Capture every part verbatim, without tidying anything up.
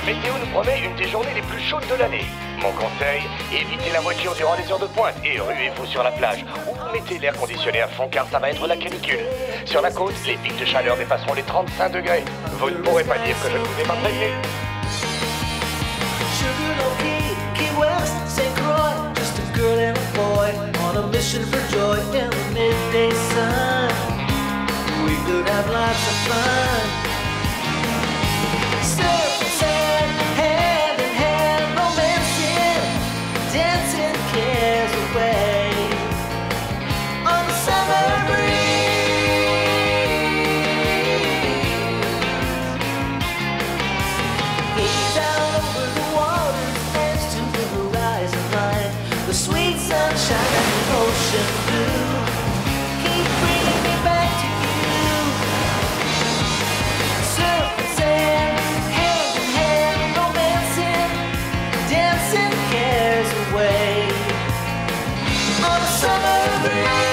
météo nous promet une des journées les plus chaudes de l'année. Mon conseil, évitez la voiture durant les heures de pointe et ruez-vous sur la plage ou mettez l'air conditionné à fond car ça va être la canicule. Sur la côte, les pics de chaleur dépasseront les trente-cinq degrés. Vous ne pourrez pas dire que je ne vous ai pas prévenu. Just a girl and a boy on a mission for joy in the midday sun. We could have lots of fun. Surfing sand, hand in hand, romancing, dancing cares away on the summer breeze. Gaze out over the water's edge to the horizon line. The sweet sunshine and the ocean blue keep bringing me back to you. Surfing sand, hand in hand, romancing, dancing cares away on a summer breeze.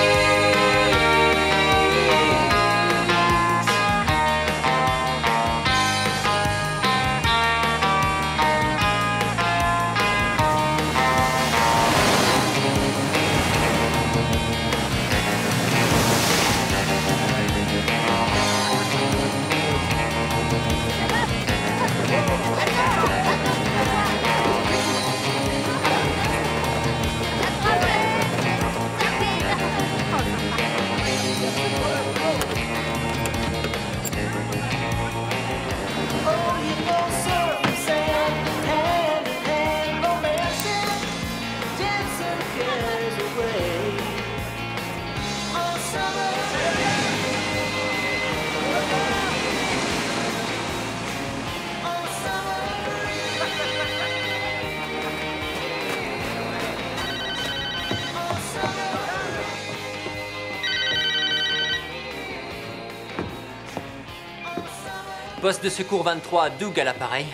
Poste de secours vingt-trois, Doug à l'appareil.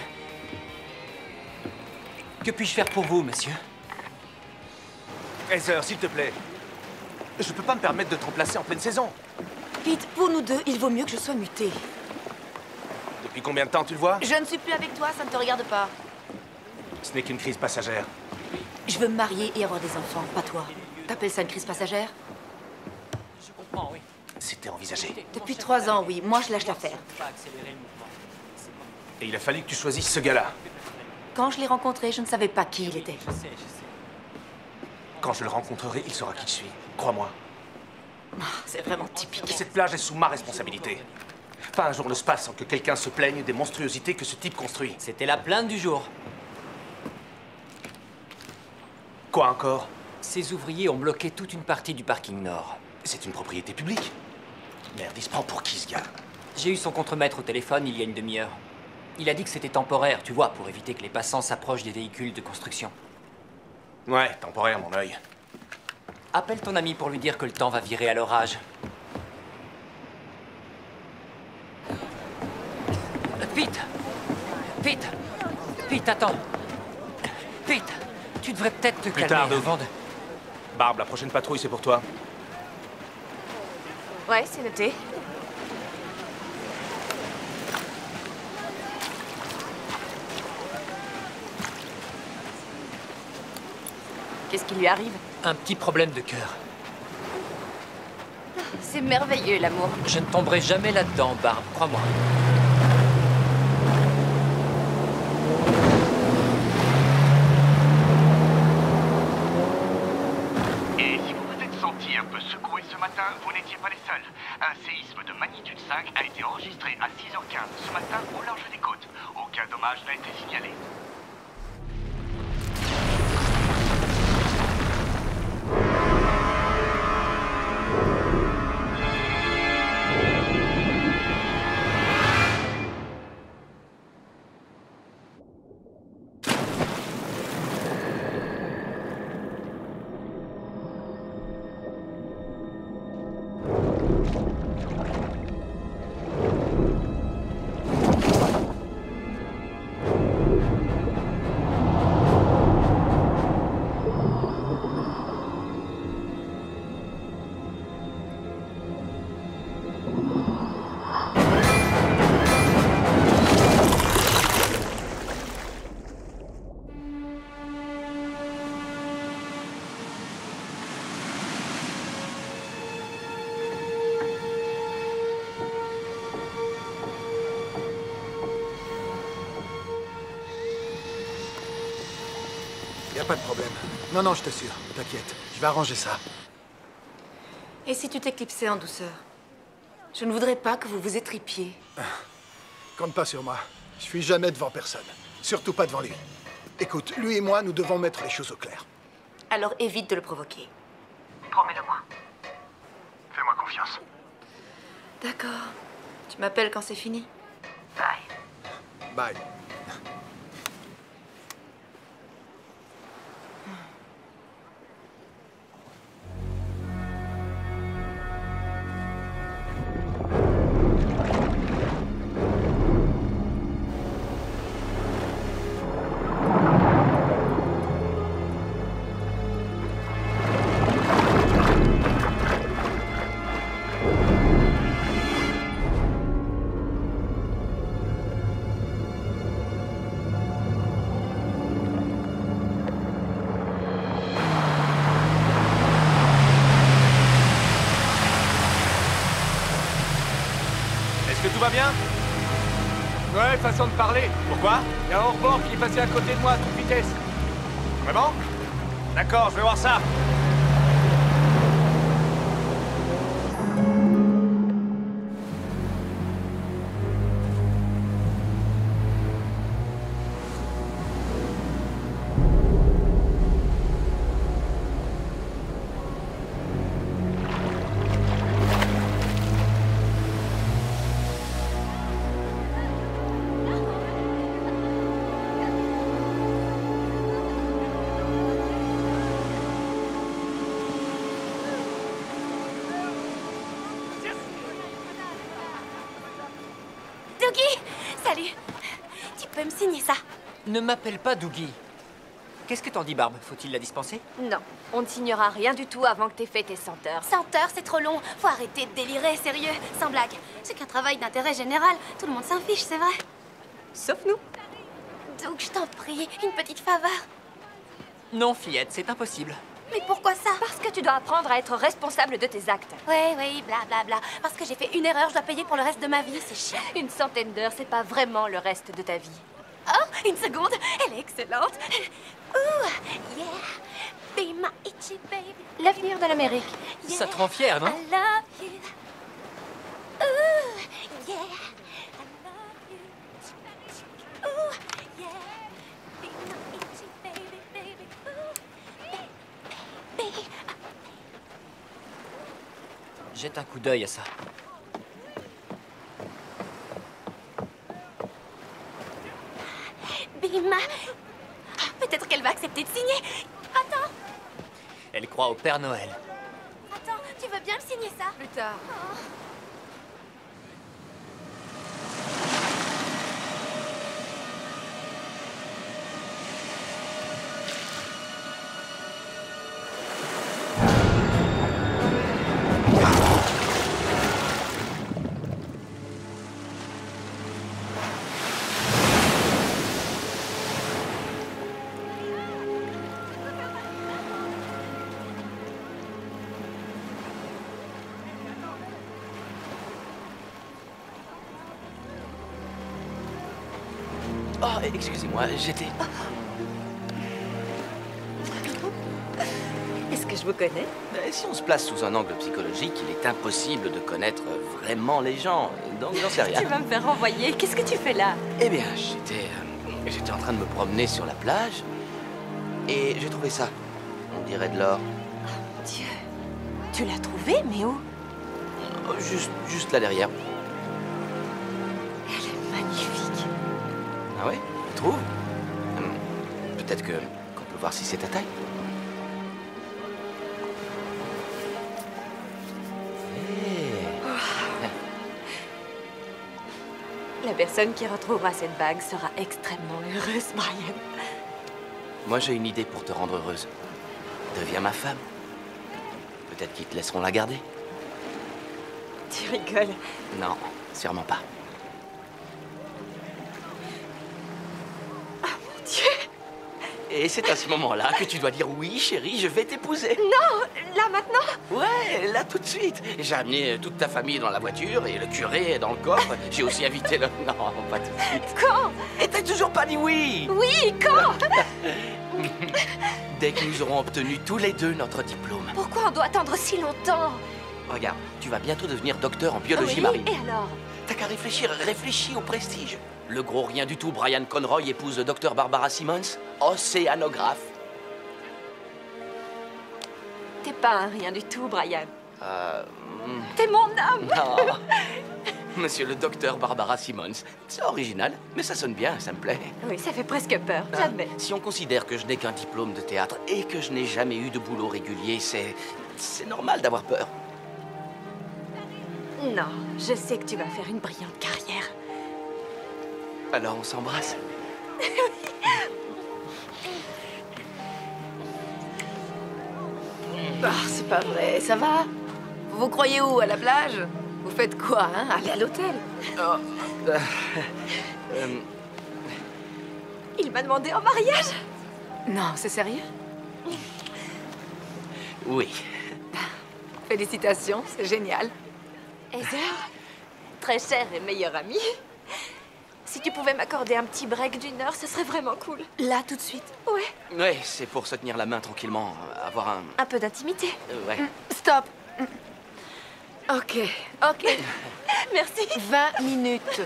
Que puis-je faire pour vous, monsieur? Heather, s'il te plaît. Je peux pas me permettre de te remplacer en pleine saison. Pete, pour nous deux, il vaut mieux que je sois mutée. Depuis combien de temps tu le vois? Je ne suis plus avec toi, ça ne te regarde pas. Ce n'est qu'une crise passagère. Je veux me marier et avoir des enfants, pas toi. T'appelles ça une crise passagère? Je comprends, oui. C'était envisagé. Depuis trois ans, oui. Moi, je lâche l'affaire. Et il a fallu que tu choisisses ce gars-là. Quand je l'ai rencontré, je ne savais pas qui il était. Je sais, je sais. Quand je le rencontrerai, il saura qui je suis. Crois-moi. Ah, c'est vraiment typique. Cette plage est sous ma responsabilité. Pas un jour ne se passe sans que quelqu'un se plaigne des monstruosités que ce type construit. C'était la plainte du jour. Quoi encore? Ces ouvriers ont bloqué toute une partie du parking nord. C'est une propriété publique. Merde, il se prend pour qui, ce gars? J'ai eu son contremaître au téléphone il y a une demi-heure. Il a dit que c'était temporaire, tu vois, pour éviter que les passants s'approchent des véhicules de construction. Ouais, temporaire, mon œil. Appelle ton ami pour lui dire que le temps va virer à l'orage. Pete! Pete! Pete, attends! Pete! Tu devrais peut-être te Plus calmer tard, Doug. avant de... Barbe, la prochaine patrouille, c'est pour toi. Ouais, c'est noté. Qu'est-ce qui lui arrive? Un petit problème de cœur. C'est merveilleux, l'amour. Je ne tomberai jamais là-dedans, Barbe, crois-moi. Et si vous vous êtes senti un peu secoué ce matin, vous n'étiez pas les seuls. Un séisme de magnitude cinq a été enregistré à six heures quinze ce matin au large des côtes. Aucun dommage n'a été signalé. Y a pas de problème. Non, non, je t'assure. T'inquiète. Je vais arranger ça. Et si tu t'éclipsais en douceur? Je ne voudrais pas que vous vous étripiez. Compte pas sur moi. Je fuis jamais devant personne. Surtout pas devant lui. Écoute, lui et moi, nous devons mettre les choses au clair. Alors évite de le provoquer. Promets-le-moi. Fais-moi confiance. D'accord. Tu m'appelles quand c'est fini? Bye. Bye. Est-ce que tout va bien? Ouais, façon de parler. Pourquoi? Il y a un hors-bord qui est passé à côté de moi à toute vitesse. Vraiment? D'accord, je vais voir ça. Dougie! Salut! Tu peux me signer ça? Ne m'appelle pas Dougie. Qu'est-ce que t'en dis, Barbe? Faut-il la dispenser? Non, on ne signera rien du tout avant que t'aies fait tes cent heures. cent heures, c'est trop long. Faut arrêter de délirer, sérieux. Sans blague. C'est qu'un travail d'intérêt général. Tout le monde s'en fiche, c'est vrai. Sauf nous. Donc, je t'en prie, une petite faveur. Non, fillette, c'est impossible. Mais pourquoi ça? Parce que tu dois apprendre à être responsable de tes actes. Oui, oui, blablabla. Bla, bla. Parce que j'ai fait une erreur, je dois payer pour le reste de ma vie, c'est chiant. Une centaine d'heures, c'est pas vraiment le reste de ta vie. Oh, une seconde, elle est excellente. Ouh, yeah, be my itchy baby. L'avenir de l'Amérique. Yeah, Ça te rend fière, non? I love you. Ouh, yeah, I love you. Ouh, yeah, be my itchy baby, baby. Ouh, baby. Jette un coup d'œil à ça. Bima. Peut-être qu'elle va accepter de signer. Attends, Elle croit au Père Noël. attends, tu veux bien me signer ça? Plus tard. Oh. Oh, excusez-moi, j'étais... Est-ce que je vous connais? Euh, Si on se place sous un angle psychologique, il est impossible de connaître vraiment les gens. Donc j'en sais rien. Tu vas me faire renvoyer. Qu'est-ce que tu fais là? Eh bien, j'étais... euh, j'étais en train de me promener sur la plage. Et j'ai trouvé ça. On dirait de l'or. Dieu. Tu l'as trouvé, mais où? Oh, Juste, juste là derrière. Elle est magnifique. Ah ouais? Tu trouves? Hum, Peut-être que qu'on peut voir si c'est ta taille. La personne qui retrouvera cette bague sera extrêmement heureuse, Brian. Moi, j'ai une idée pour te rendre heureuse. Deviens ma femme. Peut-être qu'ils te laisseront la garder. Tu rigoles. Non, sûrement pas. Mon Dieu. Et c'est à ce moment-là que tu dois dire oui, chérie, je vais t'épouser. Non, là maintenant? Ouais, là tout de suite. J'ai amené toute ta famille dans la voiture et le curé dans le coffre. J'ai aussi invité le... Non, pas tout de suite. Quand? Et t'as toujours pas dit oui. Oui, quand? Dès que nous aurons obtenu tous les deux notre diplôme. Pourquoi on doit attendre si longtemps? Regarde, tu vas bientôt devenir docteur en biologie Oui, marine. et alors? T'as qu'à réfléchir, réfléchis au prestige. Le gros rien du tout, Brian Conroy épouse le docteur Barbara Simmons, océanographe. T'es pas un rien du tout, Brian. Euh... T'es mon homme. Non. Monsieur le docteur Barbara Simmons. C'est original, mais ça sonne bien, ça me plaît. Oui, ça fait presque peur, j'admets. Si on considère que je n'ai qu'un diplôme de théâtre et que je n'ai jamais eu de boulot régulier, c'est... c'est normal d'avoir peur. Non, je sais que tu vas faire une brillante carrière. Alors on s'embrasse. Ah, c'est pas vrai, ça va? Vous vous croyez où? À la plage? Vous faites quoi, hein? Allez à l'hôtel. Oh, euh, euh, Il m'a demandé en mariage. Non, c'est sérieux? oui. Félicitations, c'est génial. Heather, très chère et meilleure amie. Si tu pouvais m'accorder un petit break d'une heure, ce serait vraiment cool. Là, tout de suite? Ouais. Ouais, c'est pour se tenir la main tranquillement, avoir un... Un peu d'intimité. Euh, ouais. Stop. Ok, ok. Merci. vingt minutes.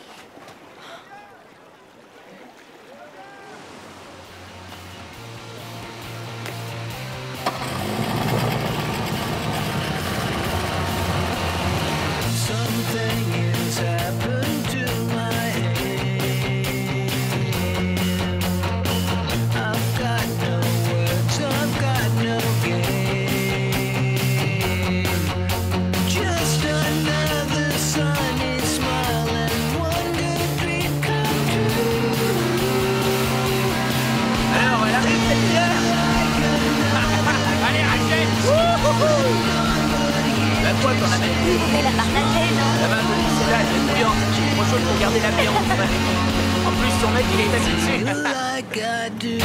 Quoi qu'on amène? On est la partager, non? La main de lycée là, elle est bouillante. J'ai trop chaud pour garder l'ambiance. En plus, son mec, il est assis dessus.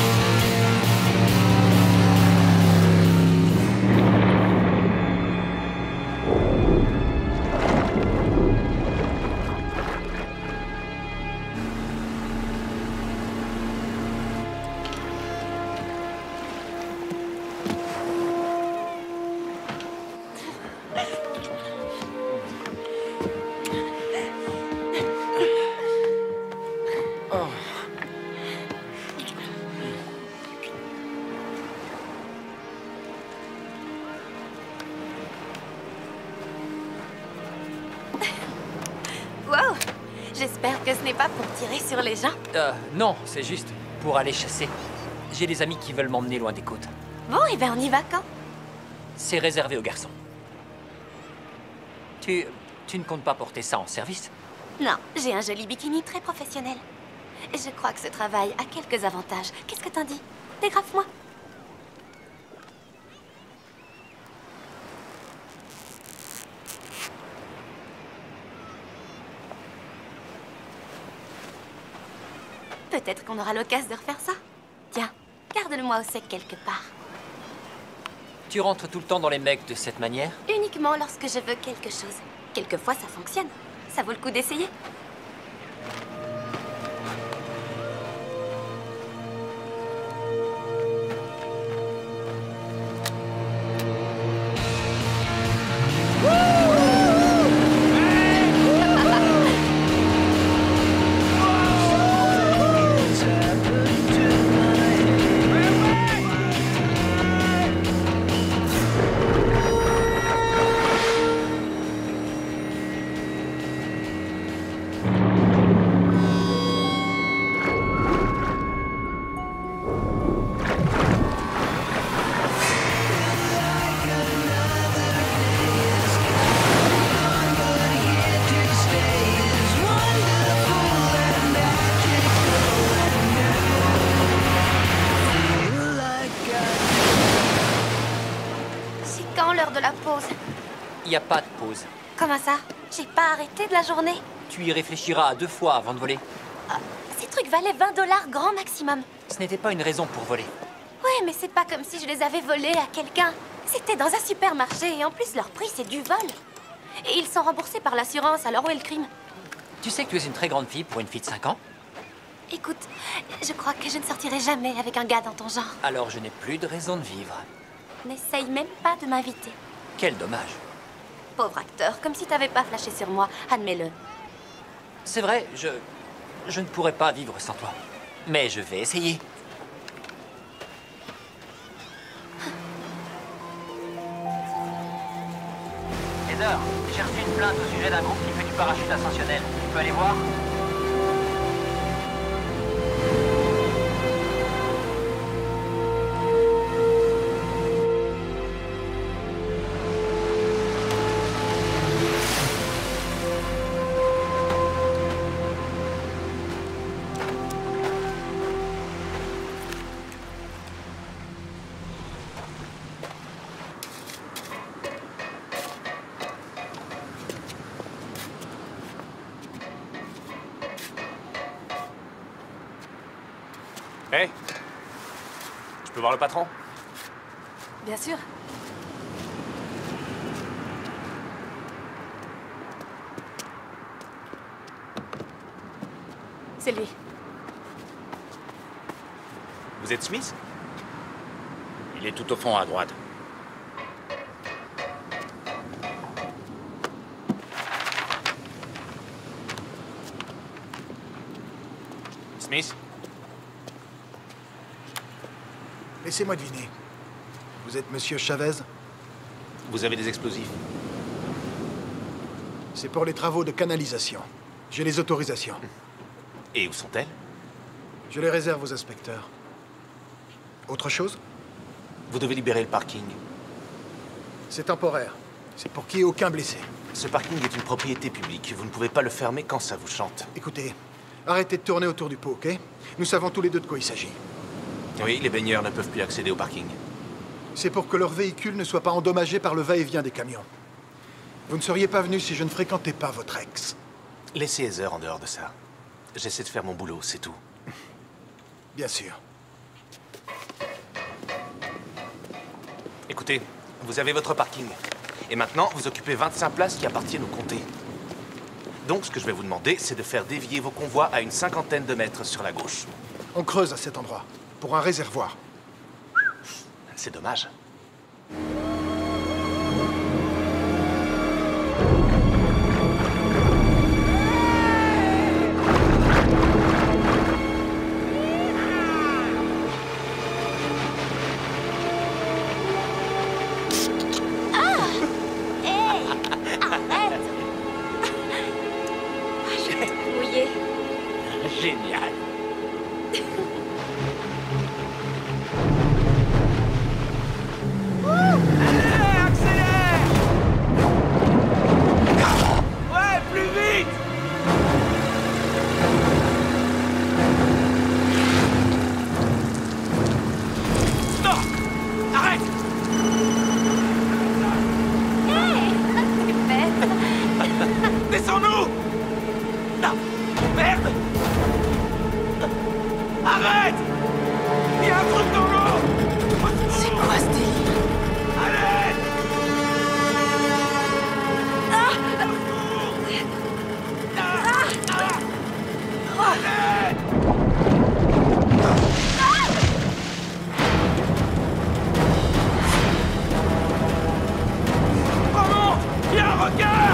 Wow! J'espère que ce n'est pas pour tirer sur les gens. Euh, non, c'est juste pour aller chasser. J'ai des amis qui veulent m'emmener loin des côtes. Bon, et ben on y va quand? C'est réservé aux garçons. Tu... tu ne comptes pas porter ça en service? Non, j'ai un joli bikini très professionnel. Je crois que ce travail a quelques avantages. Qu'est-ce que t'en dis? Dégrafe-moi. Peut-être qu'on aura l'occasion de refaire ça. Tiens, garde-le-moi au sec quelque part. Tu rentres tout le temps dans les mecs de cette manière? Uniquement lorsque je veux quelque chose. Quelquefois, ça fonctionne. Ça vaut le coup d'essayer. De la pause. Il n'y a pas de pause. Comment ça? J'ai pas arrêté de la journée. Tu y réfléchiras deux fois avant de voler. Ah, ces trucs valaient vingt dollars grand maximum. Ce n'était pas une raison pour voler. Ouais, mais c'est pas comme si je les avais volés à quelqu'un. C'était dans un supermarché et en plus leur prix c'est du vol. Et ils sont remboursés par l'assurance, alors où est le crime? Tu sais que tu es une très grande fille pour une fille de cinq ans? Écoute, je crois que je ne sortirai jamais avec un gars dans ton genre. Alors je n'ai plus de raison de vivre. N'essaye même pas de m'inviter. Quel dommage. Pauvre acteur, comme si t'avais pas flashé sur moi, admets-le. C'est vrai, je... je ne pourrais pas vivre sans toi. Mais je vais essayer. Heather, j'ai reçu une plainte au sujet d'un groupe qui fait du parachute ascensionnel. Tu peux aller voir? Hé, hey, je peux voir le patron? Bien sûr. C'est lui. Vous êtes Smith? Il est tout au fond à droite. Smith? Laissez-moi deviner. Vous êtes Monsieur Chavez? Vous avez des explosifs? C'est pour les travaux de canalisation. J'ai les autorisations. Et où sont-elles? Je les réserve aux inspecteurs. Autre chose? Vous devez libérer le parking. C'est temporaire. C'est pour qu'il n'y ait aucun blessé. Ce parking est une propriété publique. Vous ne pouvez pas le fermer quand ça vous chante. Écoutez, arrêtez de tourner autour du pot, ok? Nous savons tous les deux de quoi il s'agit. Oui, les baigneurs ne peuvent plus accéder au parking. C'est pour que leur véhicule ne soit pas endommagé par le va-et-vient des camions. Vous ne seriez pas venu si je ne fréquentais pas votre ex. Laissez Heather en dehors de ça. J'essaie de faire mon boulot, c'est tout. Bien sûr. Écoutez, vous avez votre parking. Et maintenant, vous occupez vingt-cinq places qui appartiennent au comté. Donc, ce que je vais vous demander, c'est de faire dévier vos convois à une cinquantaine de mètres sur la gauche. On creuse à cet endroit, pour un réservoir. C'est dommage. Génial. Descends-nous! Non! Merde! Arrête! Il y a un truc dans l'eau! C'est quoi ce délire? Allez! Ah! Allez! Remonte! Il y a un regard!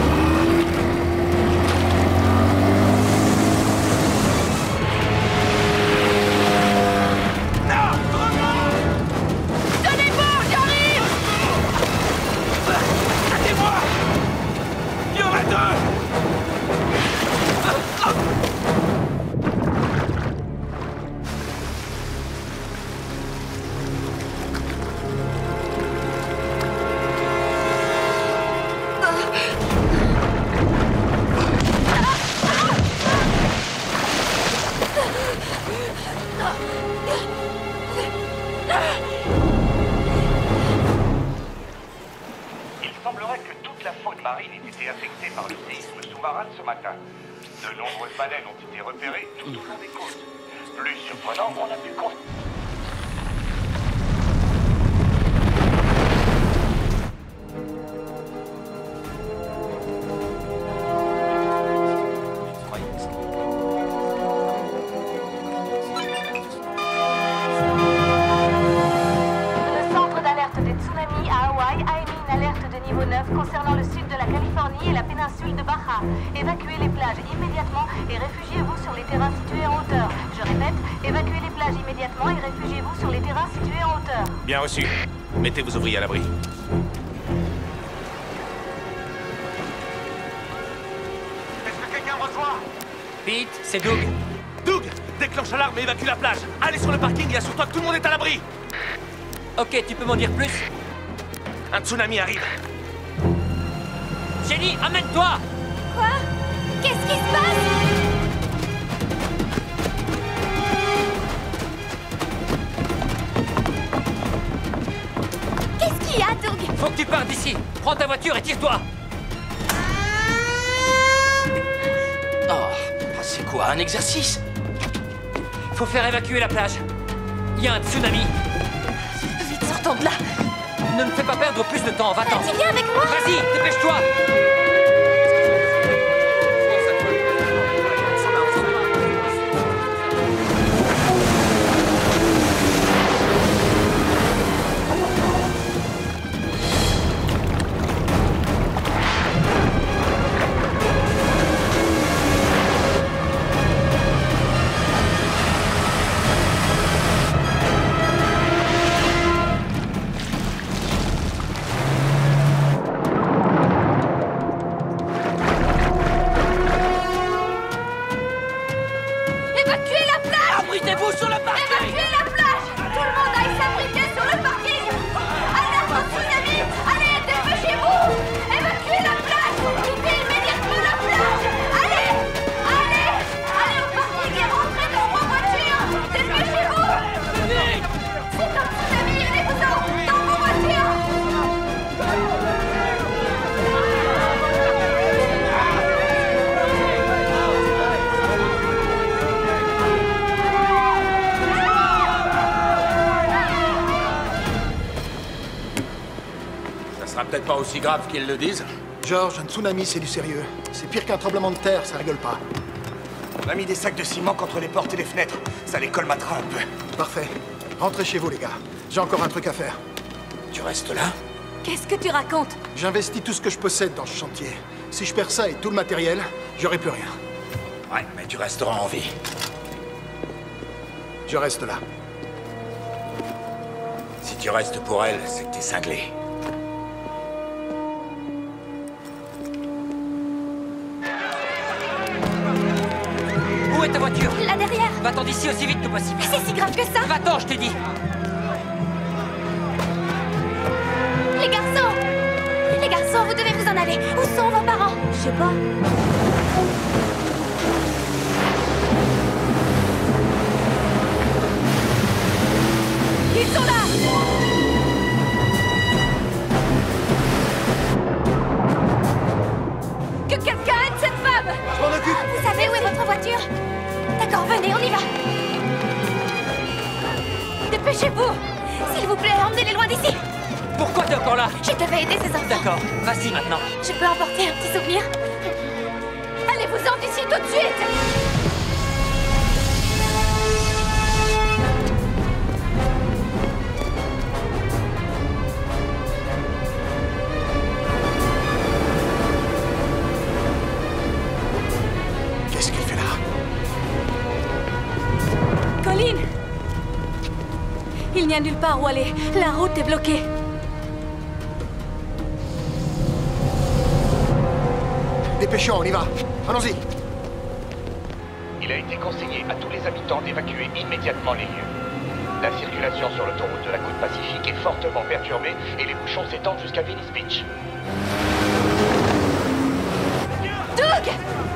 Il semblerait que toute la faune marine ait été affectée par le séisme sous-marin de ce matin. De nombreuses baleines ont été repérées tout au long des côtes. Plus surprenant, on a pu constater... péninsule de Baja. Évacuez les plages immédiatement et réfugiez-vous sur les terrains situés en hauteur. Je répète, évacuez les plages immédiatement et réfugiez-vous sur les terrains situés en hauteur. Bien reçu. Mettez vos ouvriers à l'abri. Est-ce que quelqu'un reçoit? Pete, c'est Doug. Doug, déclenche l'alarme et évacue la plage. Allez sur le parking et assure-toi que tout le monde est à l'abri. Ok, tu peux m'en dire plus? Un tsunami arrive. Jenny, amène-toi! Quoi? Qu'est-ce qui se passe? Qu'est-ce qu'il y a, Doug? Faut que tu partes d'ici. Prends ta voiture et tire-toi. Oh, c'est quoi, un exercice? Faut faire évacuer la plage. Il y a un tsunami. Vite, sortons de là. Ne me fais pas perdre plus de temps, va-t'en. Tu viens avec moi? Vas-y, dépêche-toi. Abritez-vous sur le parking! Évacuez la plage! Tout le monde aille s'abriter sur le parking! Alerte au tsunami! Allez, dépêchez-vous! Évacuez la plage! Quittez immédiatement la plage! Allez! Allez! Allez au parking et rentrez dans vos voitures! Dépêchez-vous! C'est un tsunami, allez-vous-en! Dans vos voitures! Ça sera peut-être pas aussi grave qu'ils le disent. George, un tsunami, c'est du sérieux. C'est pire qu'un tremblement de terre, ça rigole pas. On a mis des sacs de ciment contre les portes et les fenêtres. Ça les colmatera un peu. Parfait. Rentrez chez vous, les gars. J'ai encore un truc à faire. Tu restes là? Qu'est-ce que tu racontes? J'investis tout ce que je possède dans ce chantier. Si je perds ça et tout le matériel, j'aurai plus rien. Ouais, mais tu resteras en vie. Je reste là. Si tu restes pour elle, c'est que t'es cinglé. Où est ta voiture? Là derrière! Va-t'en d'ici aussi vite que possible. C'est si grave que ça! Va-t'en, je t'ai dit. Les garçons! Les garçons, vous devez vous en aller. Où sont vos parents? Je sais pas. Ils sont là! Que quelqu'un aide cette femme! Je m'en occupe! Vous savez où est votre voiture? D'accord, venez, on y va! Dépêchez-vous! S'il vous plaît, emmenez-les loin d'ici! Pourquoi t'es encore là? Je devais aider ces enfants. D'accord, vas-y maintenant. Je peux emporter un petit souvenir? Allez-vous-en d'ici tout de suite! Qu'est-ce qu'elle fait là? Colline! Il n'y a nulle part où aller. La route est bloquée. Dépêchons, on y va. Allons-y. Il a été conseillé à tous les habitants d'évacuer immédiatement les lieux. La circulation sur l'autoroute de la côte Pacifique est fortement perturbée et les bouchons s'étendent jusqu'à Venice Beach. Doug!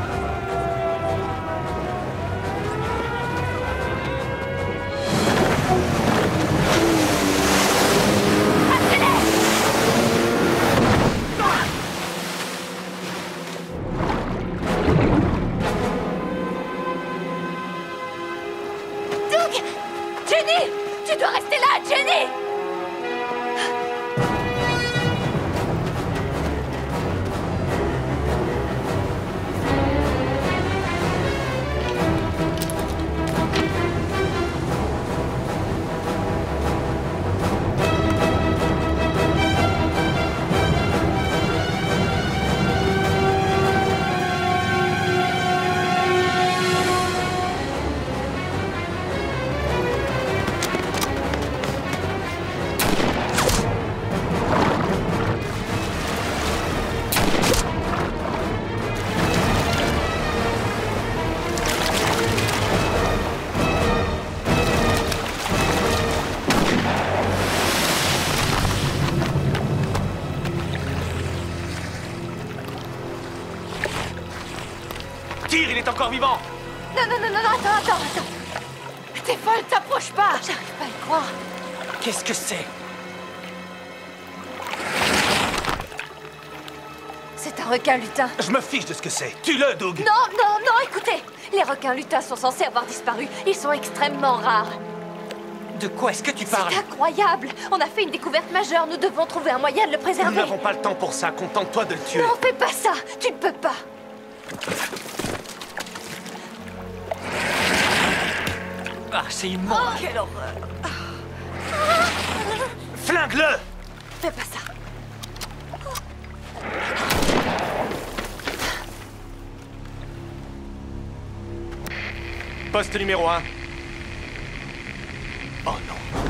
Doug! Jenny! Tu dois rester là, Jenny! vivant. Non, non, non, non, non, attends, attends, attends. T'es folle, t'approches pas. J'arrive pas à y croire. Qu'est-ce que c'est? C'est un requin lutin. Je me fiche de ce que c'est. Tue-le, Doug. Non, non, non, écoutez. Les requins lutins sont censés avoir disparu. Ils sont extrêmement rares. De quoi est-ce que tu parles? C'est incroyable. On a fait une découverte majeure. Nous devons trouver un moyen de le préserver. Nous n'avons pas le temps pour ça. Contente-toi de le tuer. Non, fais pas ça. Tu ne peux pas. Ah, c'est immonde. Oh, quelle horreur. Flingue-le. Fais pas ça. Poste numéro un. Oh non.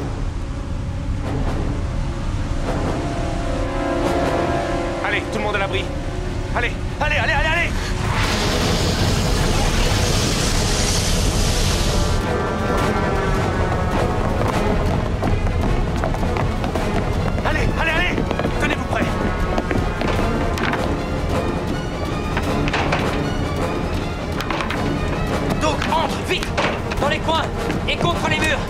Allez, tout le monde à l'abri. Allez, allez, allez, allez, allez. Allez, allez, allez. Tenez-vous prêts. Donc, entre, vite. Dans les coins et contre les murs.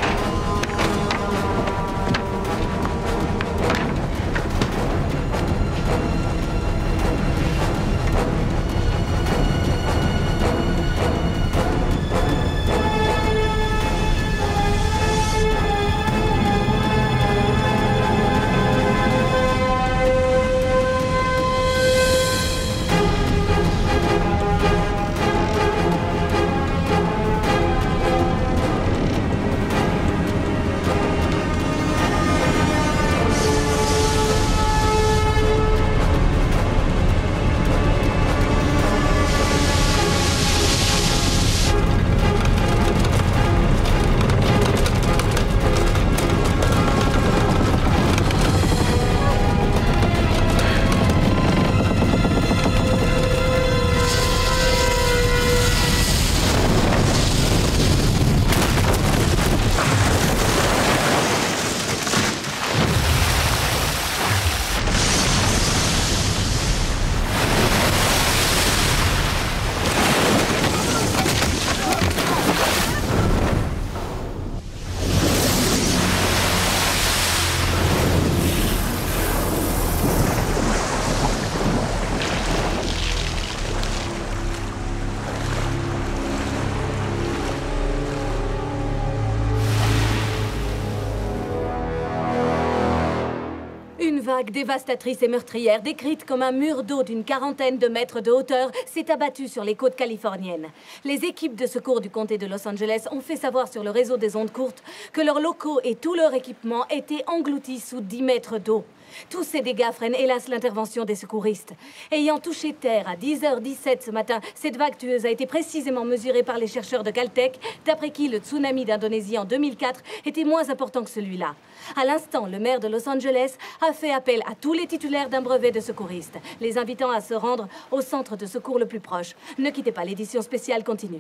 vague dévastatrice et meurtrière, décrite comme un mur d'eau d'une quarantaine de mètres de hauteur, s'est abattue sur les côtes californiennes. Les équipes de secours du comté de Los Angeles ont fait savoir sur le réseau des ondes courtes que leurs locaux et tout leur équipement étaient engloutis sous dix mètres d'eau. Tous ces dégâts freinent hélas l'intervention des secouristes. Ayant touché terre à dix heures dix-sept ce matin, cette vague tueuse a été précisément mesurée par les chercheurs de Caltech, d'après qui le tsunami d'Indonésie en deux mille quatre était moins important que celui-là. À l'instant, le maire de Los Angeles a fait appel à tous les titulaires d'un brevet de secouriste, les invitant à se rendre au centre de secours le plus proche. Ne quittez pas, l'édition spéciale continue.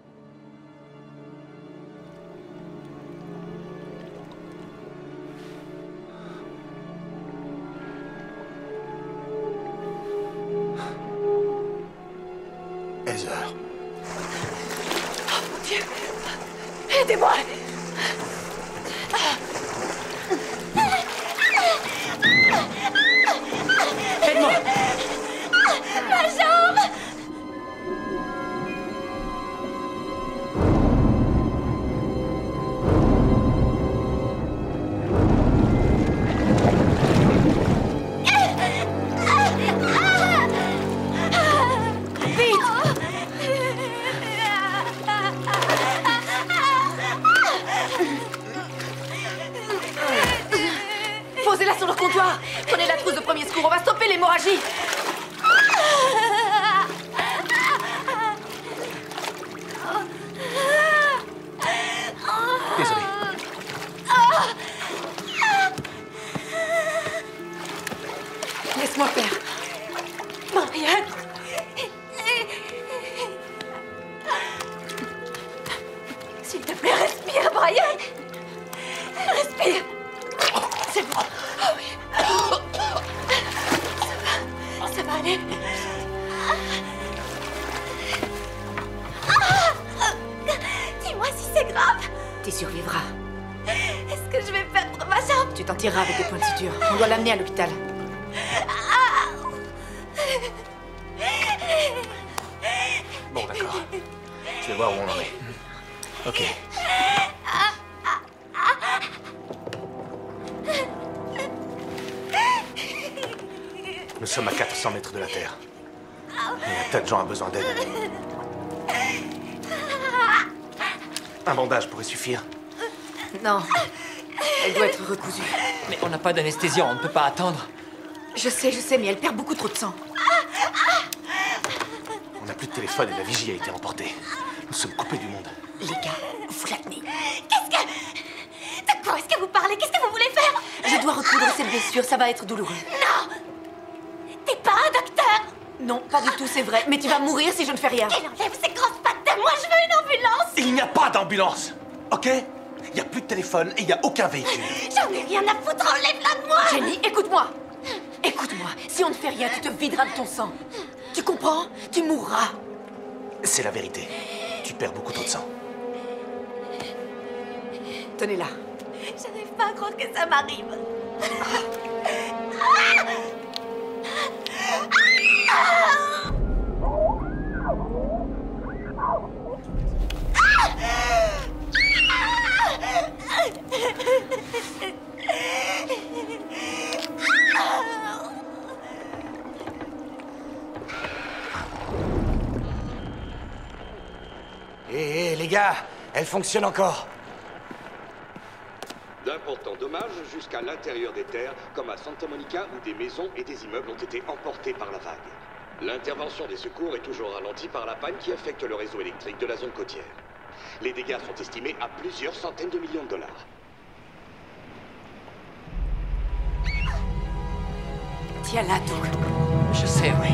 Heather. Oh mon Dieu! Aidez-moi! Aide-moi! Ma jambe! Posez-la sur le comptoir. Prenez la trousse de premier secours, on va stopper l'hémorragie. Désolé. Laisse-moi faire. Marianne. S'il te plaît, respire, Brian! Respire! C'est bon. Oh oui. Ça va. Ça va aller. c'est grave. Tu survivras. Est-ce que je vais perdre ma jambe? Tu t'en tireras avec des points de suture. On doit l'amener à l'hôpital. Bon, d'accord. Je vais voir où on en est. Ok. Nous sommes à quatre cents mètres de la Terre. Et un tas de gens a besoin d'aide. Un bandage pourrait suffire. Non. Elle doit être recousue. Mais on n'a pas d'anesthésiant, on ne peut pas attendre. Je sais, je sais, mais elle perd beaucoup trop de sang. On n'a plus de téléphone et la vigie a été emportée. Nous sommes coupés du monde. Les gars, vous la tenez. Qu'est-ce que... De quoi est-ce que vous parlez? Qu'est-ce que vous voulez faire? Je dois recoudre ses blessures, ça va être douloureux. Non! T'es pas un docteur? Non, pas du tout, c'est vrai. Mais tu vas mourir si je ne fais rien. Qu'elle enlève ces grosses pattes de moi, je veux une ambulance! Il n'y a pas d'ambulance, ok? Il n'y a plus de téléphone et il n'y a aucun véhicule. J'en ai rien à foutre, enlève-la de moi! Jenny, écoute-moi. Écoute-moi, si on ne fait rien, tu te videras de ton sang. Tu comprends? Tu mourras. C'est la vérité. Tu perds beaucoup trop de sang. Tenez-la. J'arrive pas à croire que ça m'arrive. Hé, hé, les gars, elle fonctionne encore. D'importants dommages jusqu'à l'intérieur des terres, comme à Santa Monica, où des maisons et des immeubles ont été emportés par la vague. L'intervention des secours est toujours ralentie par la panne qui affecte le réseau électrique de la zone côtière. Les dégâts sont estimés à plusieurs centaines de millions de dollars. Tiens-la, Doug. Je sais, oui.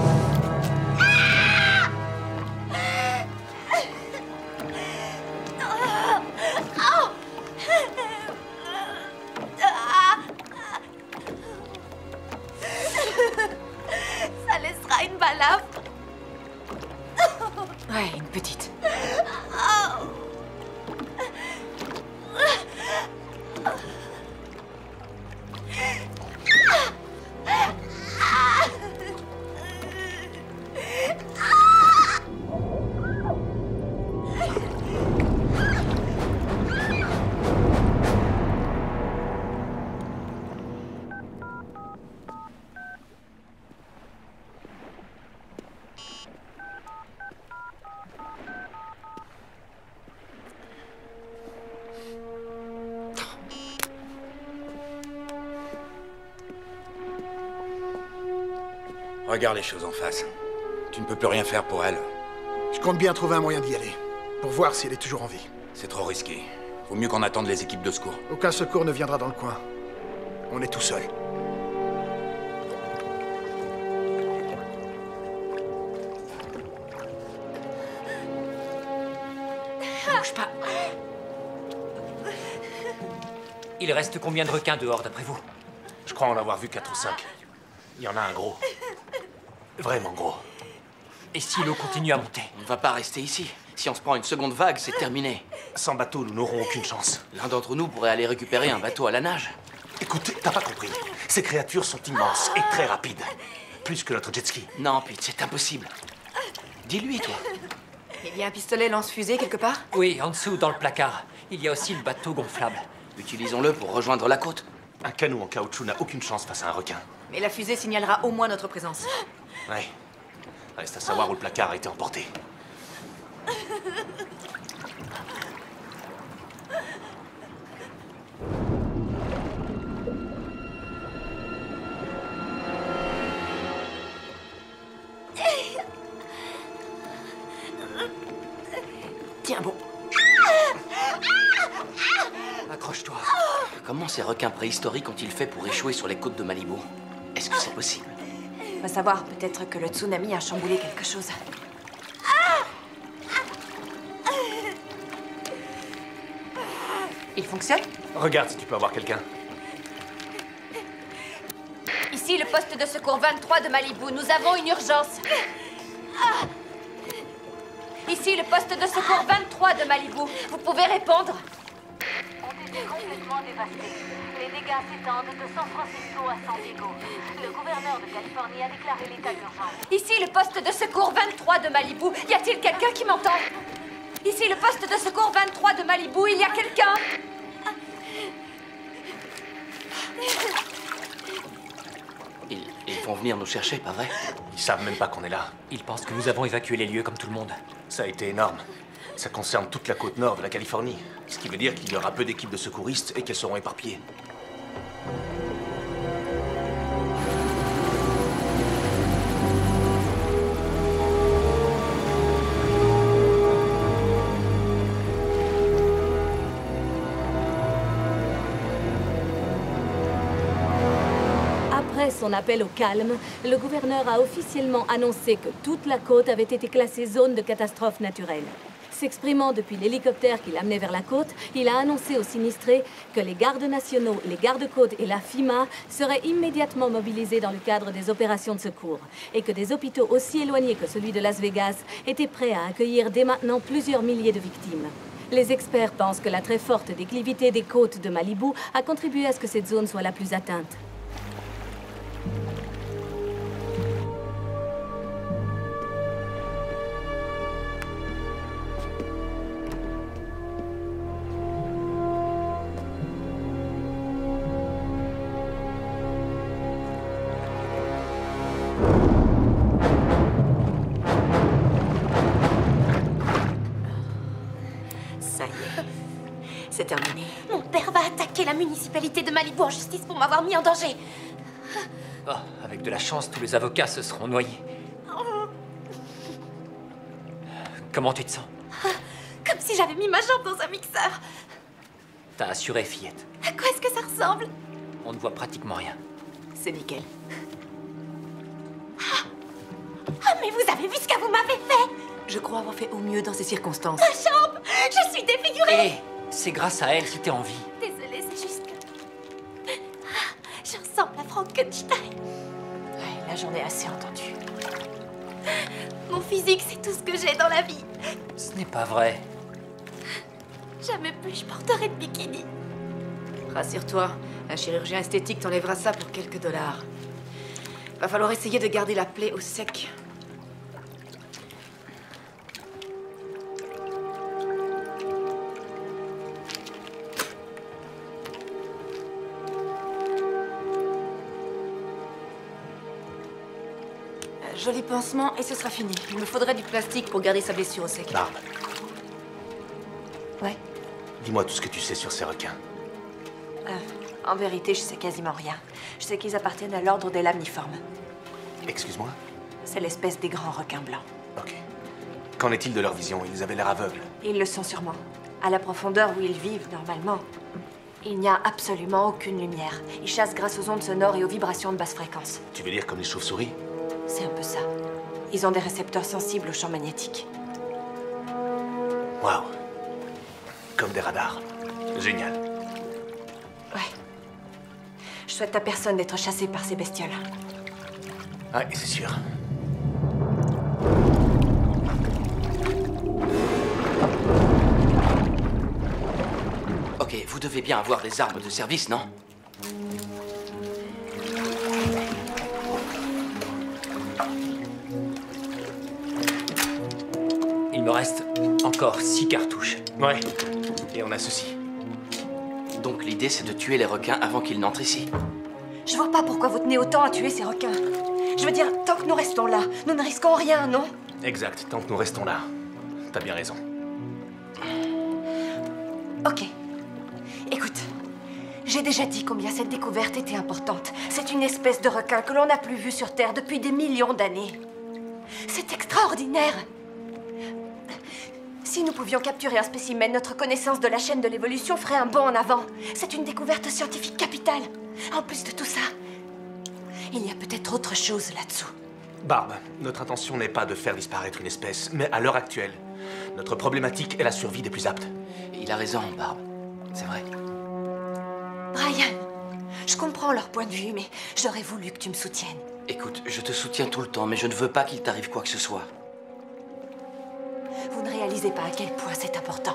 Ça laissera une balafre. Ouais, une petite. Regarde les choses en face. Tu ne peux plus rien faire pour elle. Je compte bien trouver un moyen d'y aller. Pour voir si elle est toujours en vie. C'est trop risqué. Vaut mieux qu'on attende les équipes de secours. Aucun secours ne viendra dans le coin. On est tout seul. Bouge pas. Il reste combien de requins dehors, d'après vous? Je crois en avoir vu quatre ou cinq. Il y en a un gros. Vraiment gros. Et si l'eau continue à monter? On ne va pas rester ici. Si on se prend une seconde vague, c'est terminé. Sans bateau, nous n'aurons aucune chance. L'un d'entre nous pourrait aller récupérer un bateau à la nage. Écoute, t'as pas compris. Ces créatures sont immenses et très rapides. Plus que notre jet ski. Non, Pete, c'est impossible. Dis-lui, toi. Il y a un pistolet lance-fusée quelque part? Oui, en dessous, dans le placard. Il y a aussi le bateau gonflable. Utilisons-le pour rejoindre la côte. Un canot en caoutchouc n'a aucune chance face à un requin. Mais la fusée signalera au moins notre présence. Ouais. Reste à savoir où le placard a été emporté. Tiens bon. Accroche-toi. Comment ces requins préhistoriques ont-ils fait pour échouer sur les côtes de Malibu? Est-ce que c'est possible? Va savoir, peut-être que le tsunami a chamboulé quelque chose. Il fonctionne? Regarde si tu peux avoir quelqu'un. Ici, le poste de secours vingt-trois de Malibu. Nous avons une urgence. Ici Ici le poste de secours vingt-trois de Malibu. Vous pouvez répondre? Ont été complètement dévastés. Les dégâts s'étendent de San Francisco à San Diego. Le gouverneur de Californie a déclaré l'état d'urgence. Ici le poste de secours vingt-trois de Malibu. Y a-t-il quelqu'un qui m'entend? Ici le poste de secours vingt-trois de Malibu. Il y a quelqu'un? Ils, ils vont venir nous chercher, pas vrai? Ils savent même pas qu'on est là. Ils pensent que nous avons évacué les lieux comme tout le monde. Ça a été énorme. Ça concerne toute la côte nord de la Californie. Ce qui veut dire qu'il y aura peu d'équipes de secouristes et qu'elles seront éparpillées. Après son appel au calme, le gouverneur a officiellement annoncé que toute la côte avait été classée zone de catastrophe naturelle. S'exprimant depuis l'hélicoptère qui l'amenait vers la côte, il a annoncé aux sinistrés que les gardes nationaux, les gardes-côtes et la FEMA seraient immédiatement mobilisés dans le cadre des opérations de secours et que des hôpitaux aussi éloignés que celui de Las Vegas étaient prêts à accueillir dès maintenant plusieurs milliers de victimes. Les experts pensent que la très forte déclivité des côtes de Malibu a contribué à ce que cette zone soit la plus atteinte. C'est terminé. Mon père va attaquer la municipalité de Malibu en justice pour m'avoir mis en danger. Oh, avec de la chance, tous les avocats se seront noyés. Comment tu te sens? Comme si j'avais mis ma jambe dans un mixeur. T'as assuré, fillette. À quoi est-ce que ça ressemble? On ne voit pratiquement rien. C'est nickel. Ah, mais vous avez vu ce que vous m'avez fait? Je crois avoir fait au mieux dans ces circonstances. Ma jambe! Je suis défigurée! Hé, c'est grâce à elle si t'es en vie. Désolée, c'est juste que... Je ressemble à Frankenstein. Ouais, là j'en ai assez entendu. Mon physique, c'est tout ce que j'ai dans la vie. Ce n'est pas vrai. Jamais plus je porterai de bikini. Rassure-toi, un chirurgien esthétique t'enlèvera ça pour quelques dollars. Va falloir essayer de garder la plaie au sec. Joli pansement et ce sera fini. Il me faudrait du plastique pour garder sa blessure au sec. Barbe. Ouais. Dis-moi tout ce que tu sais sur ces requins. Euh, en vérité, je sais quasiment rien. Je sais qu'ils appartiennent à l'ordre des lamniformes. Excuse-moi? C'est l'espèce des grands requins blancs. Ok. Qu'en est-il de leur vision? Ils avaient l'air aveugles. Ils le sont sûrement. À la profondeur où ils vivent, normalement, il n'y a absolument aucune lumière. Ils chassent grâce aux ondes sonores et aux vibrations de basse fréquence. Tu veux dire comme les chauves-souris? C'est un peu ça. Ils ont des récepteurs sensibles aux champs magnétiques. Waouh. Comme des radars. Génial. Ouais. Je souhaite à personne d'être chassé par ces bestioles. Ouais, c'est sûr. Ok, vous devez bien avoir des armes de service, non? Il me reste encore six cartouches. Ouais. Et on a ceci. Donc l'idée, c'est de tuer les requins avant qu'ils n'entrent ici. Je vois pas pourquoi vous tenez autant à tuer ces requins. Je veux dire, tant que nous restons là, nous ne risquons rien, non? Exact, tant que nous restons là. T'as bien raison. Ok. Écoute, j'ai déjà dit combien cette découverte était importante. C'est une espèce de requin que l'on n'a plus vu sur Terre depuis des millions d'années. C'est extraordinaire. Si nous pouvions capturer un spécimen, notre connaissance de la chaîne de l'évolution ferait un bond en avant. C'est une découverte scientifique capitale. En plus de tout ça, il y a peut-être autre chose là-dessous. Barbe, notre intention n'est pas de faire disparaître une espèce, mais à l'heure actuelle, notre problématique est la survie des plus aptes. Il a raison, Barbe. C'est vrai. Brian, je comprends leur point de vue, mais j'aurais voulu que tu me soutiennes. Écoute, je te soutiens tout le temps, mais je ne veux pas qu'il t'arrive quoi que ce soit. Vous ne réalisez pas à quel point c'est important.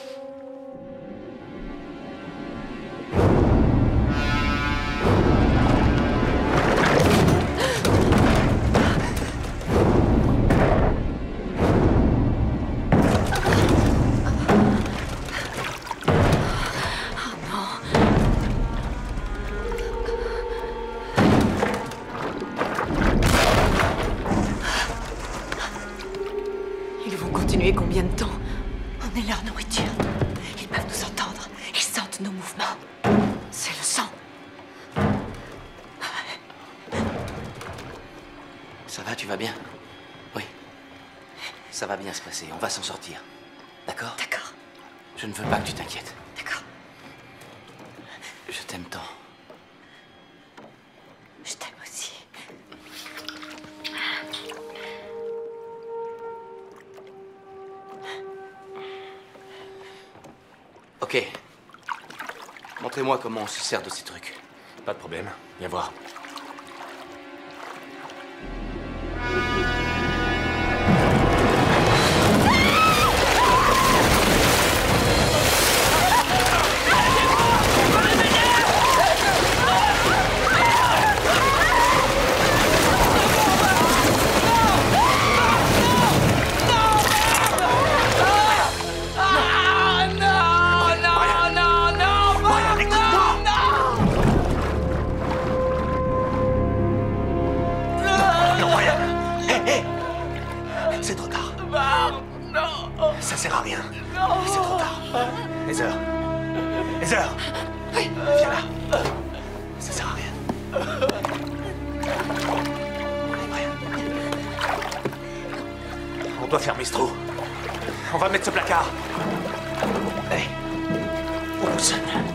Combien de temps? On est leur nourriture. Ils peuvent nous entendre. Ils sentent nos mouvements. C'est le sang. Ça va, tu vas bien? Oui. Ça va bien se passer. On va s'en sortir. D'accord? D'accord. Je ne veux pas que tu t'inquiètes. D'accord. Je t'aime tant. Je t'aime aussi. Ok. Montrez-moi comment on se sert de ces trucs. Pas de problème. Viens voir. Ça sert à rien. C'est trop tard. Heather. Heather. Oui. Viens là. Ça sert à rien. Brian. On doit fermer ce trou. On va mettre ce placard. Allez. On pousse.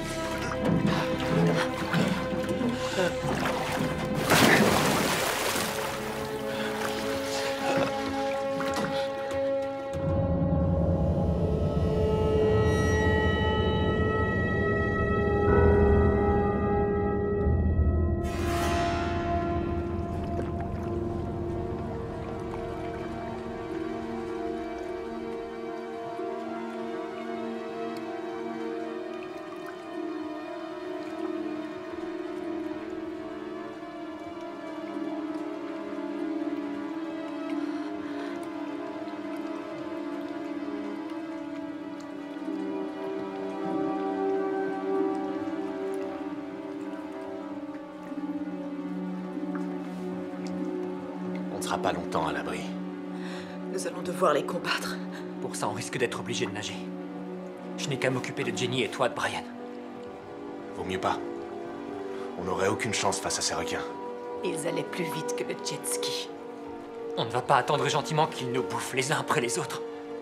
On ne sera pas longtemps à l'abri. Nous allons devoir les combattre. Pour ça, on risque d'être obligé de nager. Je n'ai qu'à m'occuper de Jenny et toi de Brian. Vaut mieux pas. On n'aurait aucune chance face à ces requins. Ils allaient plus vite que le jet ski. On ne va pas attendre gentiment qu'ils nous bouffent les uns après les autres.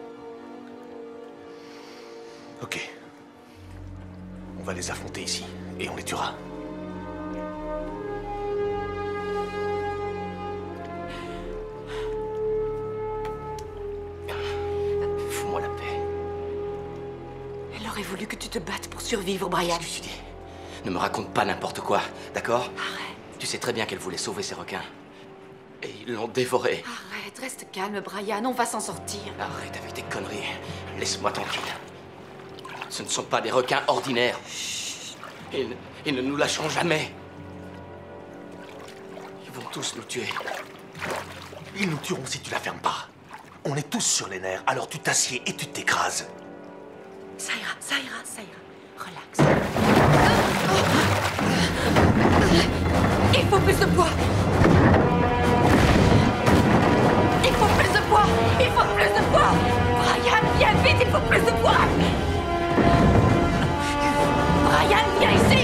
Ok. On va les affronter ici, et on les tuera. Fous-moi la paix. Elle aurait voulu que tu te battes pour survivre, Brian. Qu'est-ce que tu dis? Ne me raconte pas n'importe quoi, d'accord? Arrête. Tu sais très bien qu'elle voulait sauver ces requins. Et ils l'ont dévoré. Arrête, reste calme, Brian, on va s'en sortir. Arrête avec tes conneries. Laisse-moi tranquille. Ce ne sont pas des requins ordinaires. Ils, ne- ils ne nous lâcheront jamais. Ils vont tous nous tuer. Ils nous tueront si tu la fermes pas. On est tous sur les nerfs, alors tu t'assieds et tu t'écrases. Ça ira, ça ira, ça ira. Relax. Il faut plus de poids. Il faut plus de poids. Il faut plus de poids. Brian, viens vite, il faut plus de poids. Brian, viens ici.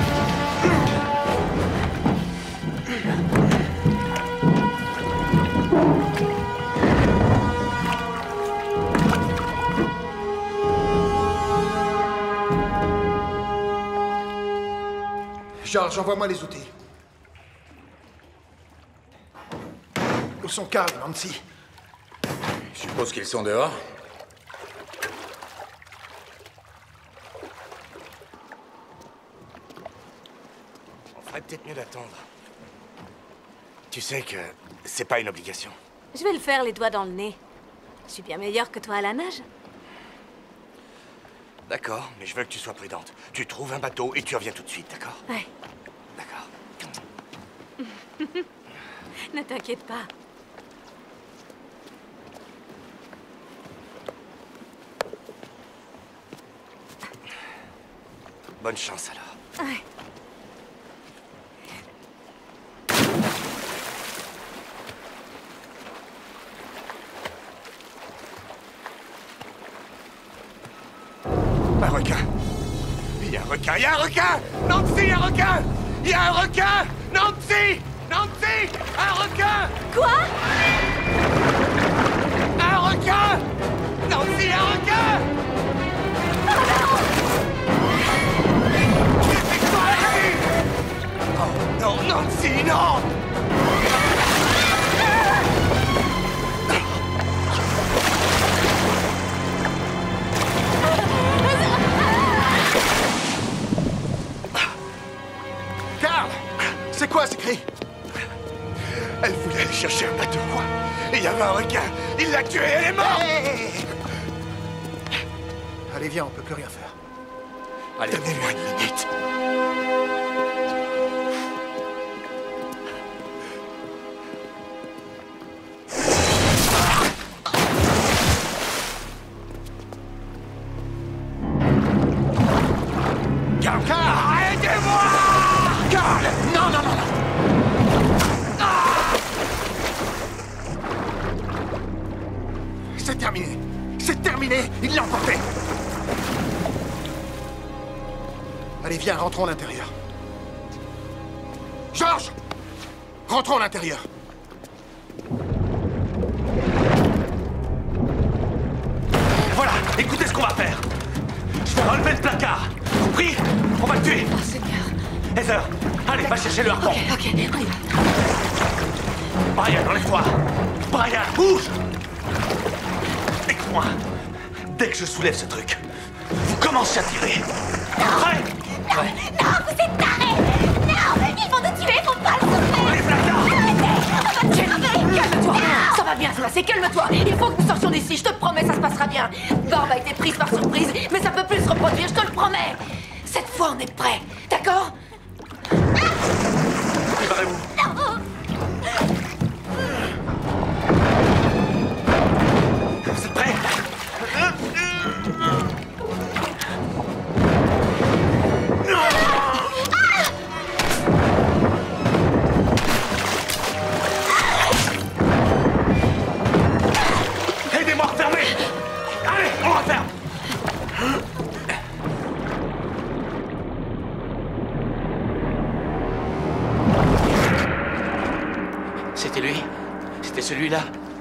George, envoie-moi les outils. Où sont Carl et Nancy? Je suppose qu'ils sont dehors. On ferait peut-être mieux d'attendre. Tu sais que c'est pas une obligation. Je vais le faire les doigts dans le nez. Je suis bien meilleure que toi à la nage. D'accord, mais je veux que tu sois prudente. Tu trouves un bateau et tu reviens tout de suite, d'accord? Ouais. D'accord. Ne t'inquiète pas. Bonne chance alors. Ouais. Un requin. Il y a un requin, il y a un requin! Nancy, il y a un requin! Il y a un requin! Nancy! Nancy! Un requin! Quoi? Un requin! Nancy, il y a un requin! Oh non! Oh non, Nancy, non! Carl! C'est quoi ce cri? Elle voulait aller chercher un bateau, quoi. Et il y avait un requin. Il l'a tué, elle est morte! Hey! Allez, viens, on peut plus rien faire. Allez, donnez-moi une minute. Carl! Carl! Arrêtez-moi! Carl! Non, non, non, non! C'est terminé! C'est terminé! Il l'a emporté! Allez, viens, rentrons à l'intérieur. Georges! Rentrons à l'intérieur. Voilà, écoutez ce qu'on va faire. Je vais relever le placard. Compris? On va le tuer. Oh, Seigneur. Heather, allez, va chercher le harpon. Ok, ok, on y va. Brian, enlève-toi. Brian, bouge. Écoute-moi. Dès que je soulève ce truc, vous commencez à tirer. Prêt? Non, non, vous êtes tarés! Non, ils vont nous tuer, faut pas le souffrir! Les placards! Arrêtez! Jenny, calme-toi! Ça va bien se passer, calme-toi! Il faut que nous sortions d'ici, je te promets, ça se passera bien! Barb a été prise par surprise, mais ça peut plus se reproduire, je te le promets! Cette fois, on est prêts, d'accord? Préparez-vous. Vous êtes prêts? Aidez-moi à refermer! Allez, on referme! C'était lui? C'était celui-là?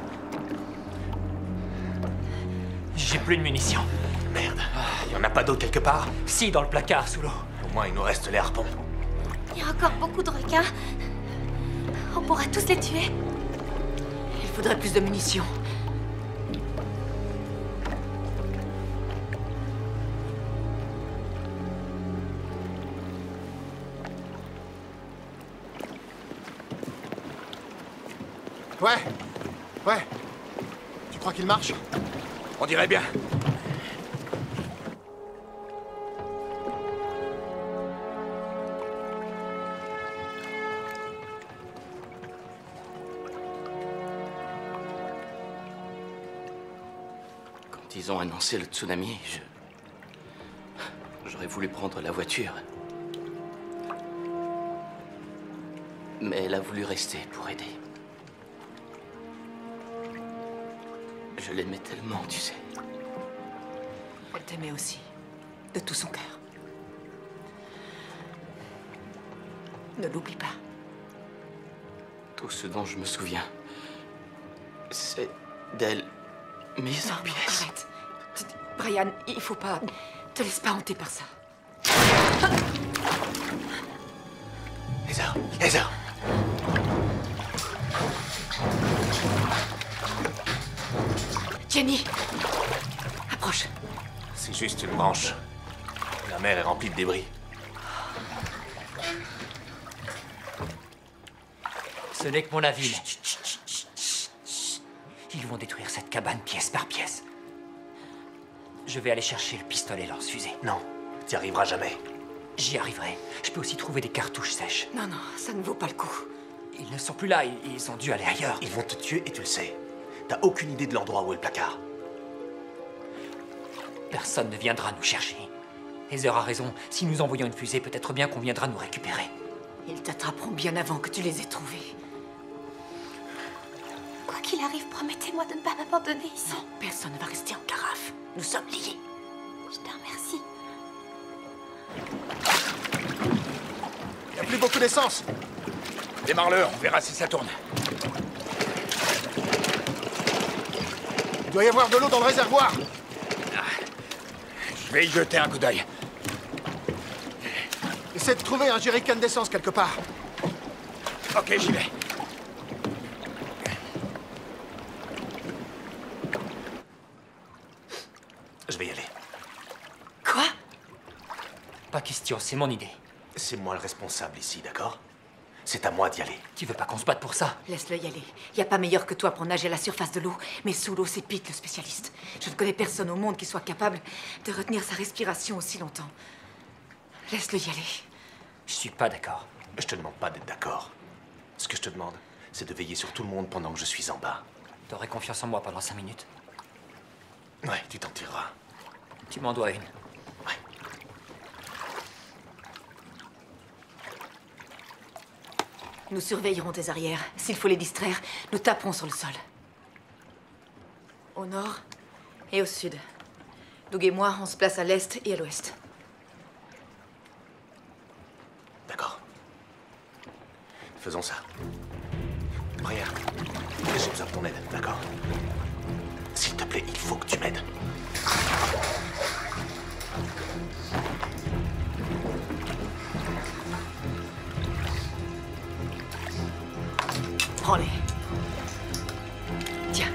J'ai plus de munitions. Merde. Il y en a pas d'autres quelque part? Si, dans le placard, sous l'eau. Au moins, il nous reste les harpons. Il y a encore beaucoup de requins. On pourra tous les tuer. Il faudrait plus de munitions. Ouais. Ouais. Tu crois qu'il marche? On dirait bien. Quand ils ont annoncé le tsunami, je... J'aurais voulu prendre la voiture. Mais elle a voulu rester pour aider. Je l'aimais tellement, tu sais. Elle t'aimait aussi, de tout son cœur. Ne l'oublie pas. Tout ce dont je me souviens, c'est d'elle mise en pièces. Arrête. Brian, il faut pas... Te laisse pas hanter par ça. Heather, Heather. Jenny, approche. C'est juste une branche. La mer est remplie de débris. Ce n'est que mon avis. Ils vont détruire cette cabane pièce par pièce. Je vais aller chercher le pistolet lance-fusée. Non, t'y arriveras jamais. J'y arriverai. Je peux aussi trouver des cartouches sèches. Non, non, ça ne vaut pas le coup. Ils ne sont plus là, ils, ils ont dû aller ailleurs. Ils vont te tuer et tu le sais. T'as aucune idée de l'endroit où est le placard. Personne ne viendra nous chercher. Heather a raison. Si nous envoyons une fusée, peut-être bien qu'on viendra nous récupérer. Ils t'attraperont bien avant que tu les aies trouvés. Quoi qu'il arrive, promettez-moi de ne pas m'abandonner ici. Non, personne ne va rester en carafe. Nous sommes liés. Je te remercie. Il n'y a plus beaucoup d'essence. Démarre-le, on verra si ça tourne. Il doit y avoir de l'eau dans le réservoir. Je vais y jeter un coup d'œil. Essaie de trouver un jerrycan d'essence quelque part. Ok, j'y vais. Je vais y aller. Quoi? Pas question, c'est mon idée. C'est moi le responsable ici, d'accord? C'est à moi d'y aller. Tu veux pas qu'on se batte pour ça? Laisse-le y aller. Il n'y a pas meilleur que toi pour nager à la surface de l'eau. Mais sous l'eau, c'est Pete, le spécialiste. Je ne connais personne au monde qui soit capable de retenir sa respiration aussi longtemps. Laisse-le y aller. Je suis pas d'accord. Je te demande pas d'être d'accord. Ce que je te demande, c'est de veiller sur tout le monde pendant que je suis en bas. T'aurais confiance en moi pendant cinq minutes? Ouais, tu t'en tireras. Tu m'en dois une. Ouais. Nous surveillerons tes arrières. S'il faut les distraire, nous taperons sur le sol. Au nord et au sud. Doug et moi, on se place à l'est et à l'ouest. D'accord. Faisons ça. Brian, j'ai besoin de ton aide, d'accord? S'il te plaît, il faut que tu m'aides. Prends-les. Tiens.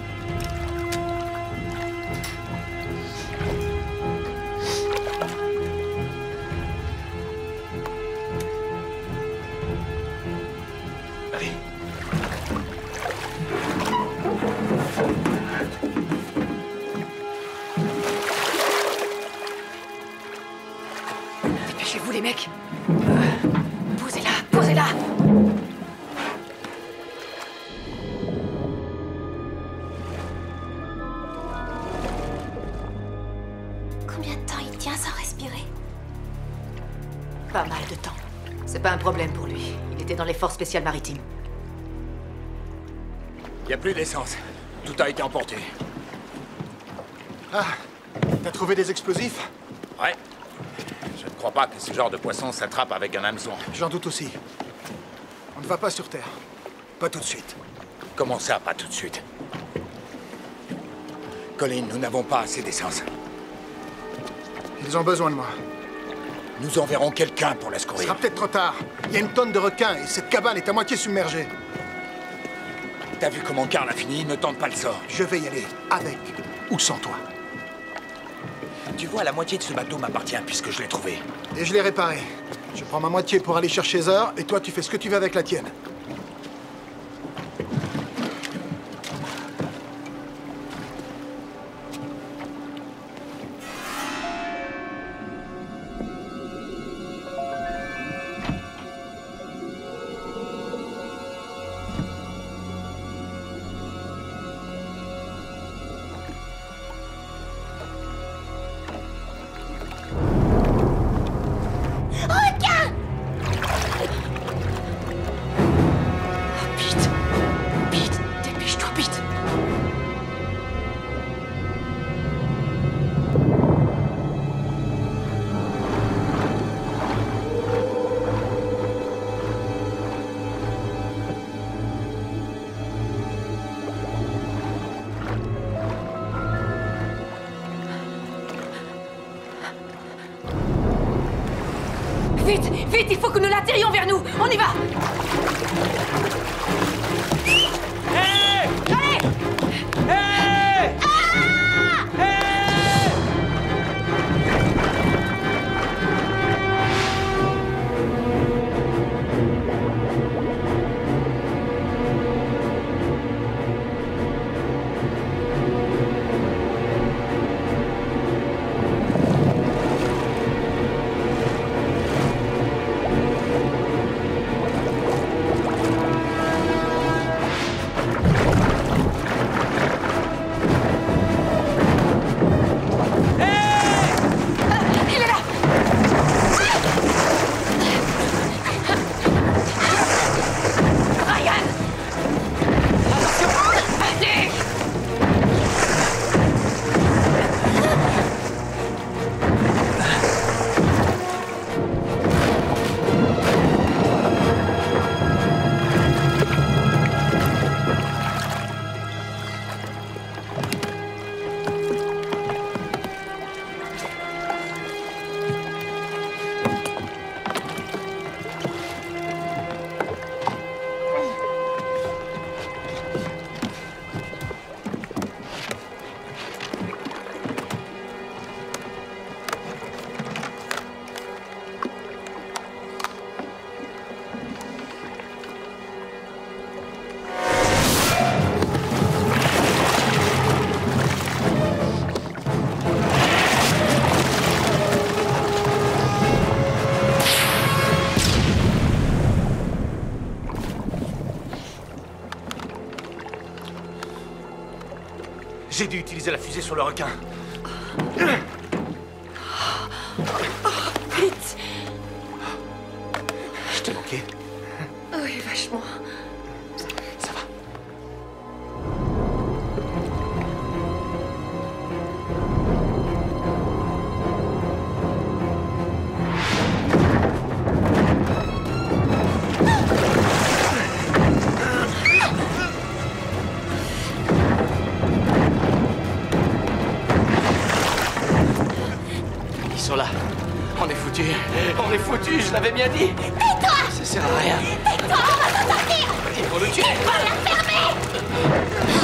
Allez. Dépêchez-vous, les mecs. Posez-la, posez-la. Combien de temps il tient sans respirer? Pas mal de temps. C'est pas un problème pour lui. Il était dans les forces spéciales maritimes. Il n'y a plus d'essence. Tout a été emporté. Ah, t'as trouvé des explosifs? Ouais. Je ne crois pas que ce genre de poisson s'attrape avec un hameçon. J'en doute aussi. On ne va pas sur Terre. Pas tout de suite. Comment ça, pas tout de suite? Colin, nous n'avons pas assez d'essence. Ils ont besoin de moi. Nous enverrons quelqu'un pour la Ce secourir. sera peut-être trop tard. Il y a une tonne de requins et cette cabane est à moitié submergée. T'as vu comment Karl a fini? Ne tente pas le sort. Je vais y aller, avec ou sans toi. Tu vois, la moitié de ce bateau m'appartient puisque je l'ai trouvé. Et je l'ai réparé. Je prends ma moitié pour aller chercher Heather et toi tu fais ce que tu veux avec la tienne. Vite, vite, il faut que nous l'attirions vers nous. On y va. Hey! Allez! Hey! Ah! Hey! J'ai dû utiliser la fusée sur le requin. Vite! Je t'ai manqué? Oui, vachement. Ça va. Ils sont là. On est foutus. On est foutus, je l'avais bien dit. Tais-toi! Ça sert à rien. Tais-toi, on va s'en sortir! Il faut le tuer. Il faut la fermer!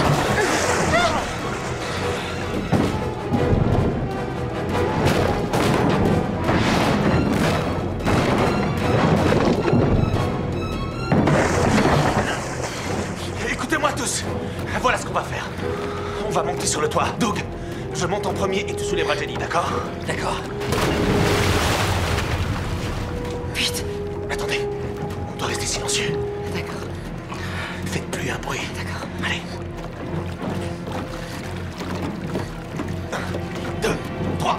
Écoutez-moi tous. Voilà ce qu'on va faire. On va monter sur le toit. Doug, je monte en premier et tu soulèveras Jenny, d'accord? D'accord. Vite! Attendez, on doit rester silencieux. D'accord. Faites plus un bruit. D'accord. Allez. Un, deux, trois.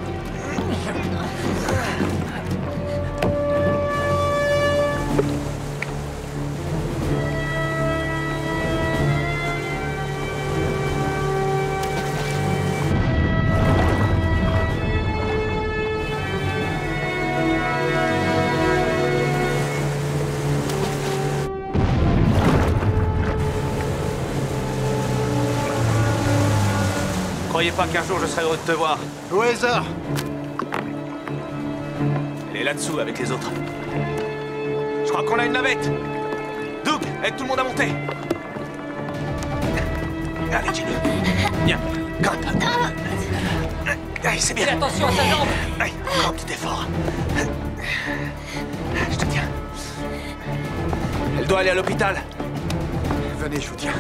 Croyez pas qu'un jour je serai heureux de te voir. Au hasard. Elle est là-dessous avec les autres. Je crois qu'on a une navette. Doug, aide tout le monde à monter. Allez, Jenny. Viens, grimpe. Allez, c'est bien. Fais attention à sa jambe. Allez, encore un petit effort. Je te tiens. Elle doit aller à l'hôpital. Venez, je vous tiens.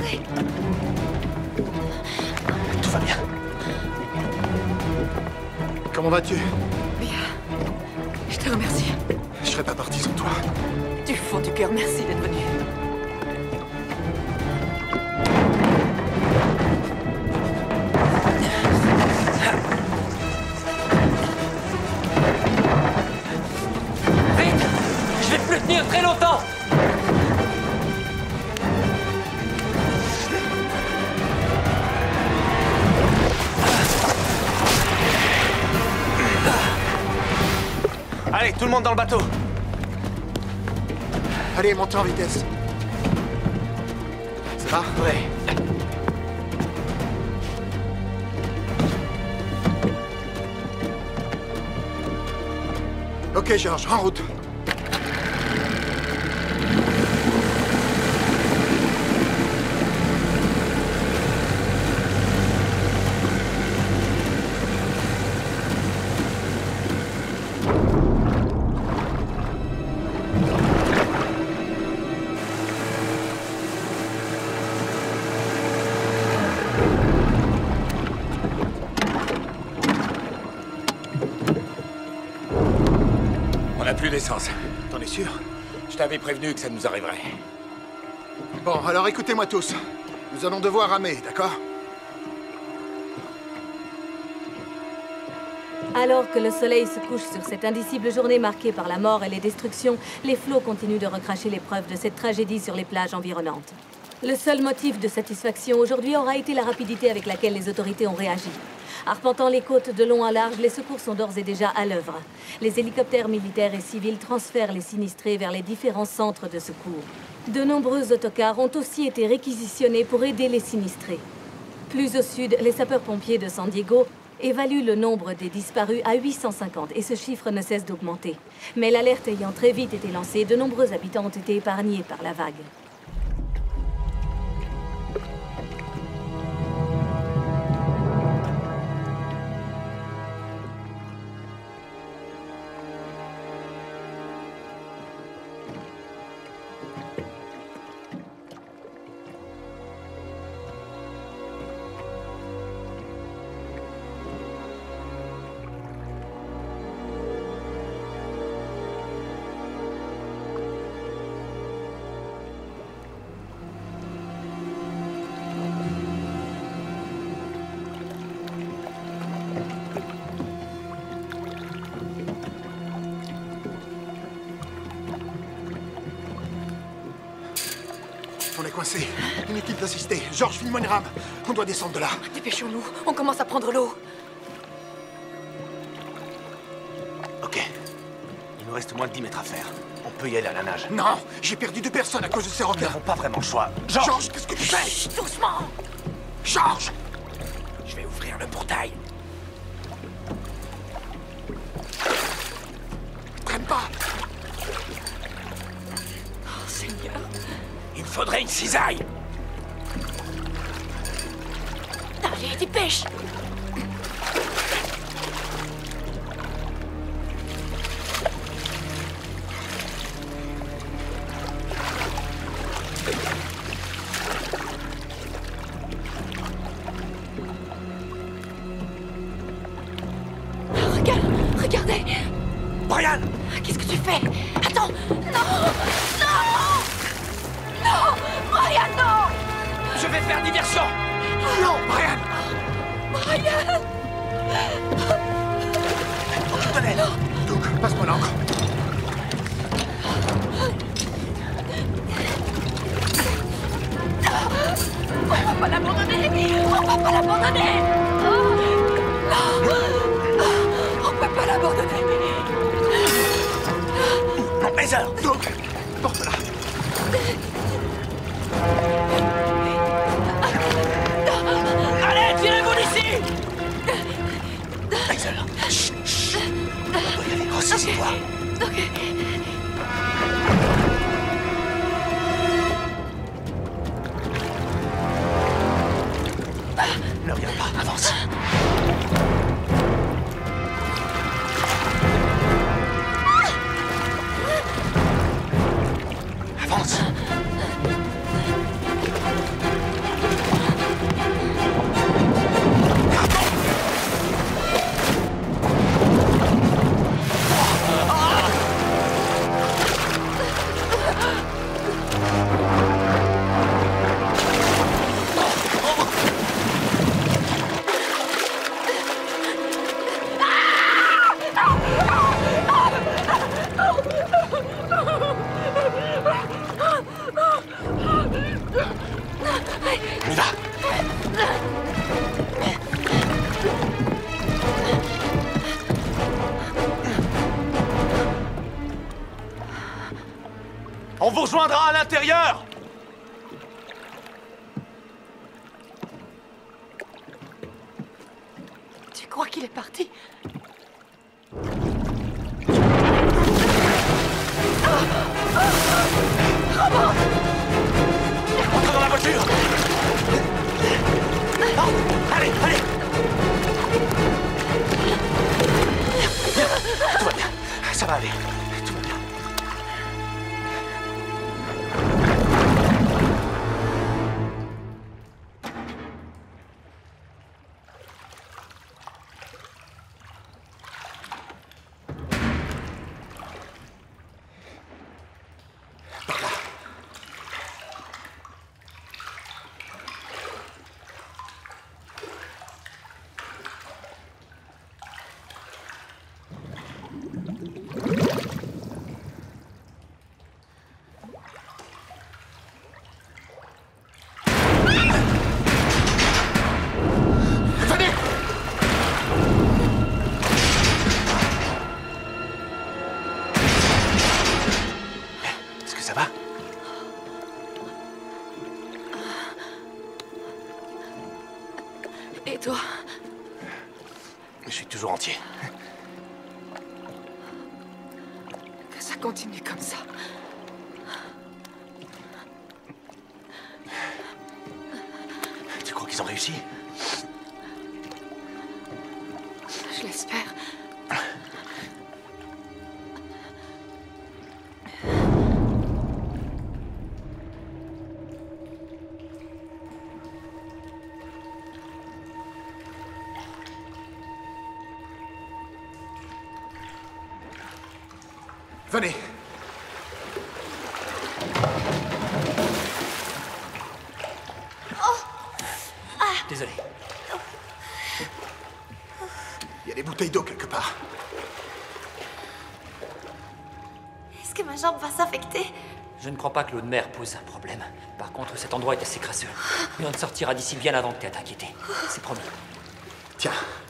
Tout va bien. Comment vas-tu? Bien. Je te remercie. Je serais pas parti sans toi. Du fond du cœur, merci d'être venu. Vite! Je vais plus tenir très longtemps! Allez, tout le monde dans le bateau. Allez, montez en vitesse. Ça va? Ouais. Ok, George, en route. On n'a plus d'essence. T'en es sûr? Je t'avais prévenu que ça nous arriverait. Bon, alors écoutez-moi tous. Nous allons devoir ramer, d'accord? Alors que le soleil se couche sur cette indicible journée marquée par la mort et les destructions, les flots continuent de recracher les preuves de cette tragédie sur les plages environnantes. Le seul motif de satisfaction aujourd'hui aura été la rapidité avec laquelle les autorités ont réagi. Arpentant les côtes de long en large, les secours sont d'ores et déjà à l'œuvre. Les hélicoptères militaires et civils transfèrent les sinistrés vers les différents centres de secours. De nombreux autocars ont aussi été réquisitionnés pour aider les sinistrés. Plus au sud, les sapeurs-pompiers de San Diego évaluent le nombre des disparus à huit cent cinquante et ce chiffre ne cesse d'augmenter. Mais l'alerte ayant très vite été lancée, de nombreux habitants ont été épargnés par la vague. On est coincé. Inutile d'insister. George, file-moi une rame. On doit descendre de là. Dépêchons-nous. On commence à prendre l'eau. Ok. Il nous reste moins de dix mètres à faire. On peut y aller à la nage. Non, j'ai perdu deux personnes à cause de ces Nous requins. n'avons pas vraiment le choix. George, George, qu'est-ce que tu fais? Chut, doucement. George! Je vais ouvrir le portail. Traîne pas! Oh, Seigneur. Il me faudrait une cisaille. Allez, dépêche. Regarde, regardez. Brian! Qu'est-ce que tu fais? Attends. Non. Non. Non. Brian, non. Je vais faire diversion. Non, Brian! Brian. Tenez! Doug, passe-moi l'encre. On va pas l'abandonner. On va pas l'abandonner. Oh. Non. On peut pas l'abandonner. Non, mais alors! Doug, porte-la. Allez, tirez-vous d'ici! Hazel, chut, chut. On doit y aller. Ressaisis-toi. Ok. Ne reviens pas, avance. Avance. On y va. On vous rejoindra à l'intérieur. Tu crois qu'il est parti? Entre dans la voiture. Oh, allez, allez. Tout va bien. Ça va aller. Tout va bien. Et toi? Je suis toujours entier. Que ça continue comme ça. Tu crois qu'ils ont réussi? Je l'espère. Venez. Désolé. Il y a des bouteilles d'eau quelque part. Est-ce que ma jambe va s'infecter? Je ne crois pas que l'eau de mer pose un problème. Par contre, cet endroit est assez crasseux. Mais on ne sortira d'ici bien avant que tu aies à t'inquiéter. C'est promis. Tiens.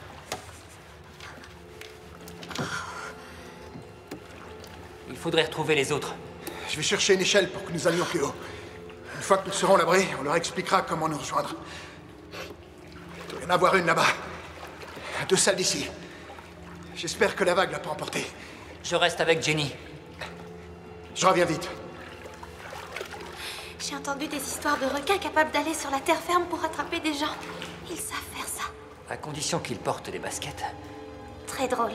Il faudrait retrouver les autres. Je vais chercher une échelle pour que nous allions plus haut. Une fois que nous serons à l'abri, on leur expliquera comment nous rejoindre. Il doit y en avoir une là-bas. À deux salles d'ici. J'espère que la vague l'a pas emporté. Je reste avec Jenny. Je reviens vite. J'ai entendu des histoires de requins capables d'aller sur la terre ferme pour attraper des gens. Ils savent faire ça. À condition qu'ils portent des baskets. Très drôle.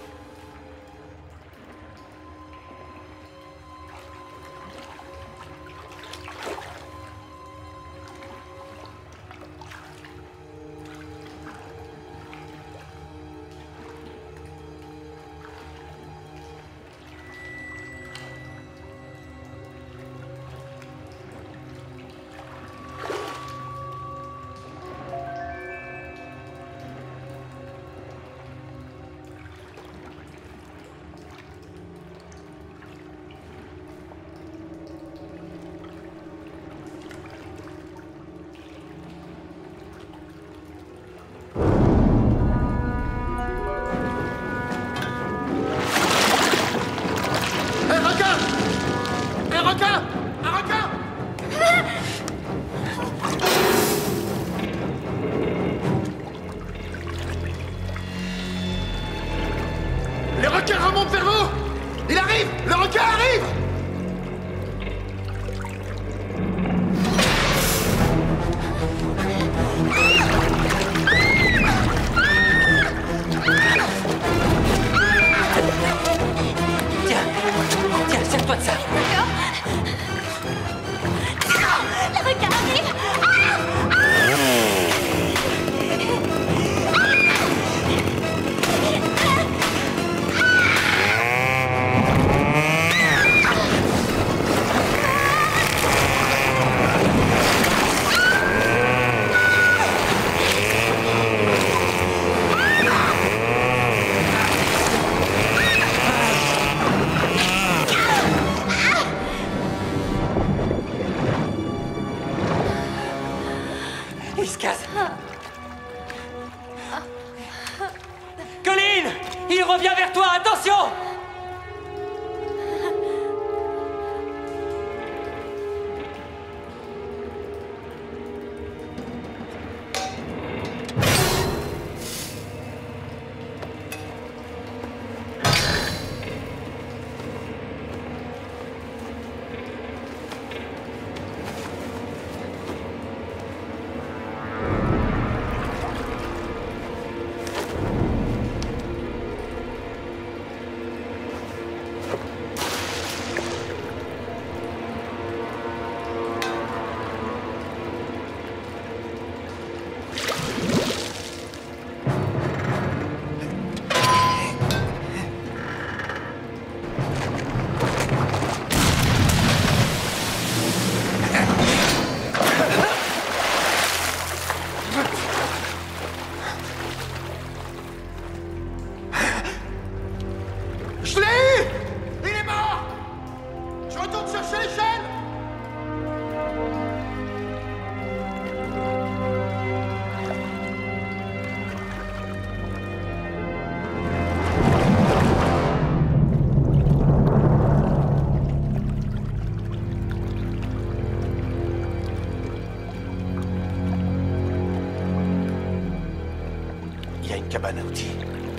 Cabane à outils.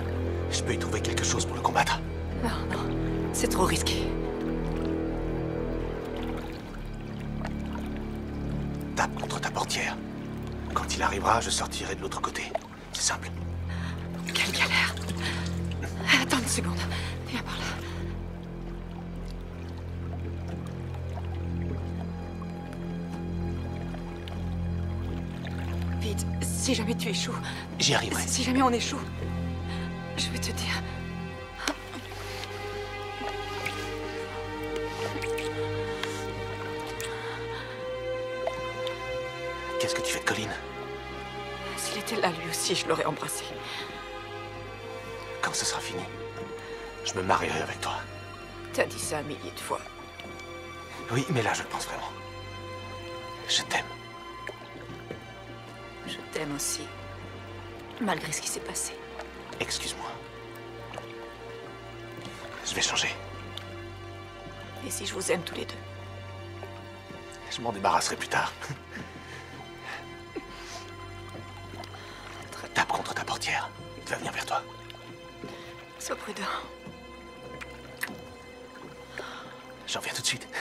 Je peux y trouver quelque chose pour le combattre. Non, non. C'est trop risqué. Tape contre ta portière. Quand il arrivera, je sortirai de l'autre côté. C'est simple. Quelle galère. Attends une seconde. Viens par là. Vite, si jamais tu échoues... J'y arriverai. Si jamais on échoue, je vais te dire... Qu'est-ce que tu fais de Colin? S'il était là, lui aussi, je l'aurais embrassé. Quand ce sera fini, je me marierai avec toi. T'as dit ça un millier de fois. Oui, mais là, je le pense vraiment. Je t'aime. Je t'aime aussi. Malgré ce qui s'est passé. Excuse-moi. Je vais changer. Et si je vous aime tous les deux? Je m'en débarrasserai plus tard. Tape contre ta portière. Il va venir vers toi. Sois prudent. J'en viens tout de suite.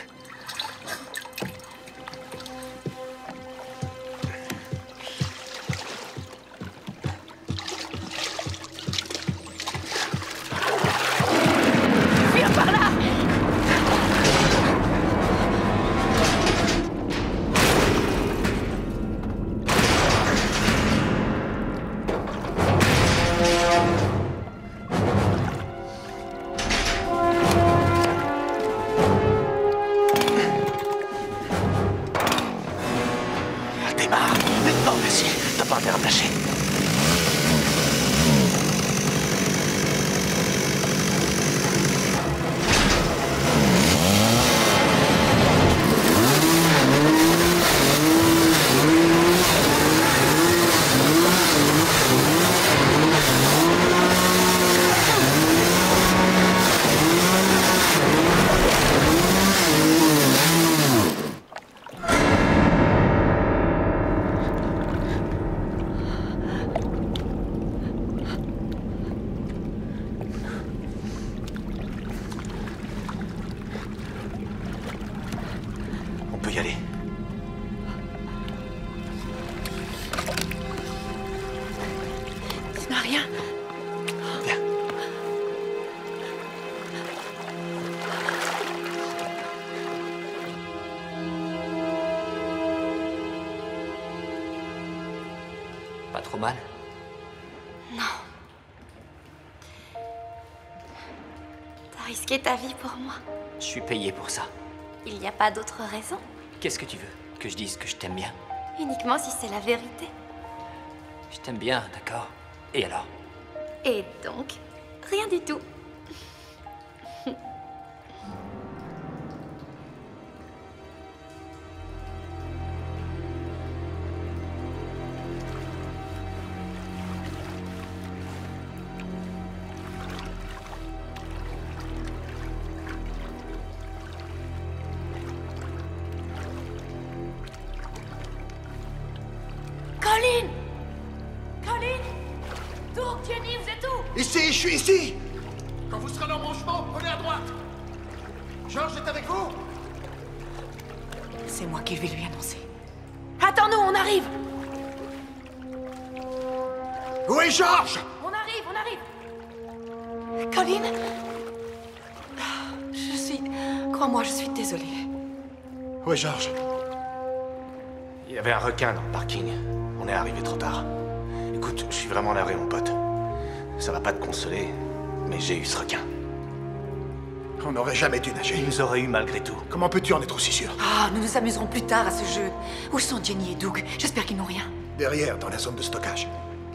Viens par là! Démarre. Non, merci. T'as pas intérêt à me lâcher. On peut y aller. Tu n'as rien? Viens. Pas trop mal? Non. T'as risqué ta vie pour moi. Je suis payé pour ça. Il n'y a pas d'autre raison. Qu'est-ce que tu veux? Que je dise que je t'aime bien? Uniquement si c'est la vérité. Je t'aime bien, d'accord? Et alors? Et donc, rien du tout. Colin! Colin! Doug, Jenny, vous êtes où? Ici, je suis ici. Quand vous serez dans mon chemin, prenez à droite. George est avec vous? C'est moi qui vais lui annoncer. Attends-nous, on arrive! Où est George? On arrive, on arrive! Colin? Je suis... Crois-moi, je suis désolée. Où est George? Il y avait un requin dans le parking. On est arrivé trop tard. Écoute, je suis vraiment navré, mon pote. Ça va pas te consoler, mais j'ai eu ce requin. On n'aurait jamais dû nager. Il nous aurait eu malgré tout. Comment peux-tu en être aussi sûr? Ah, nous nous amuserons plus tard à ce jeu. Où sont Jenny et Doug? J'espère qu'ils n'ont rien. Derrière, dans la zone de stockage.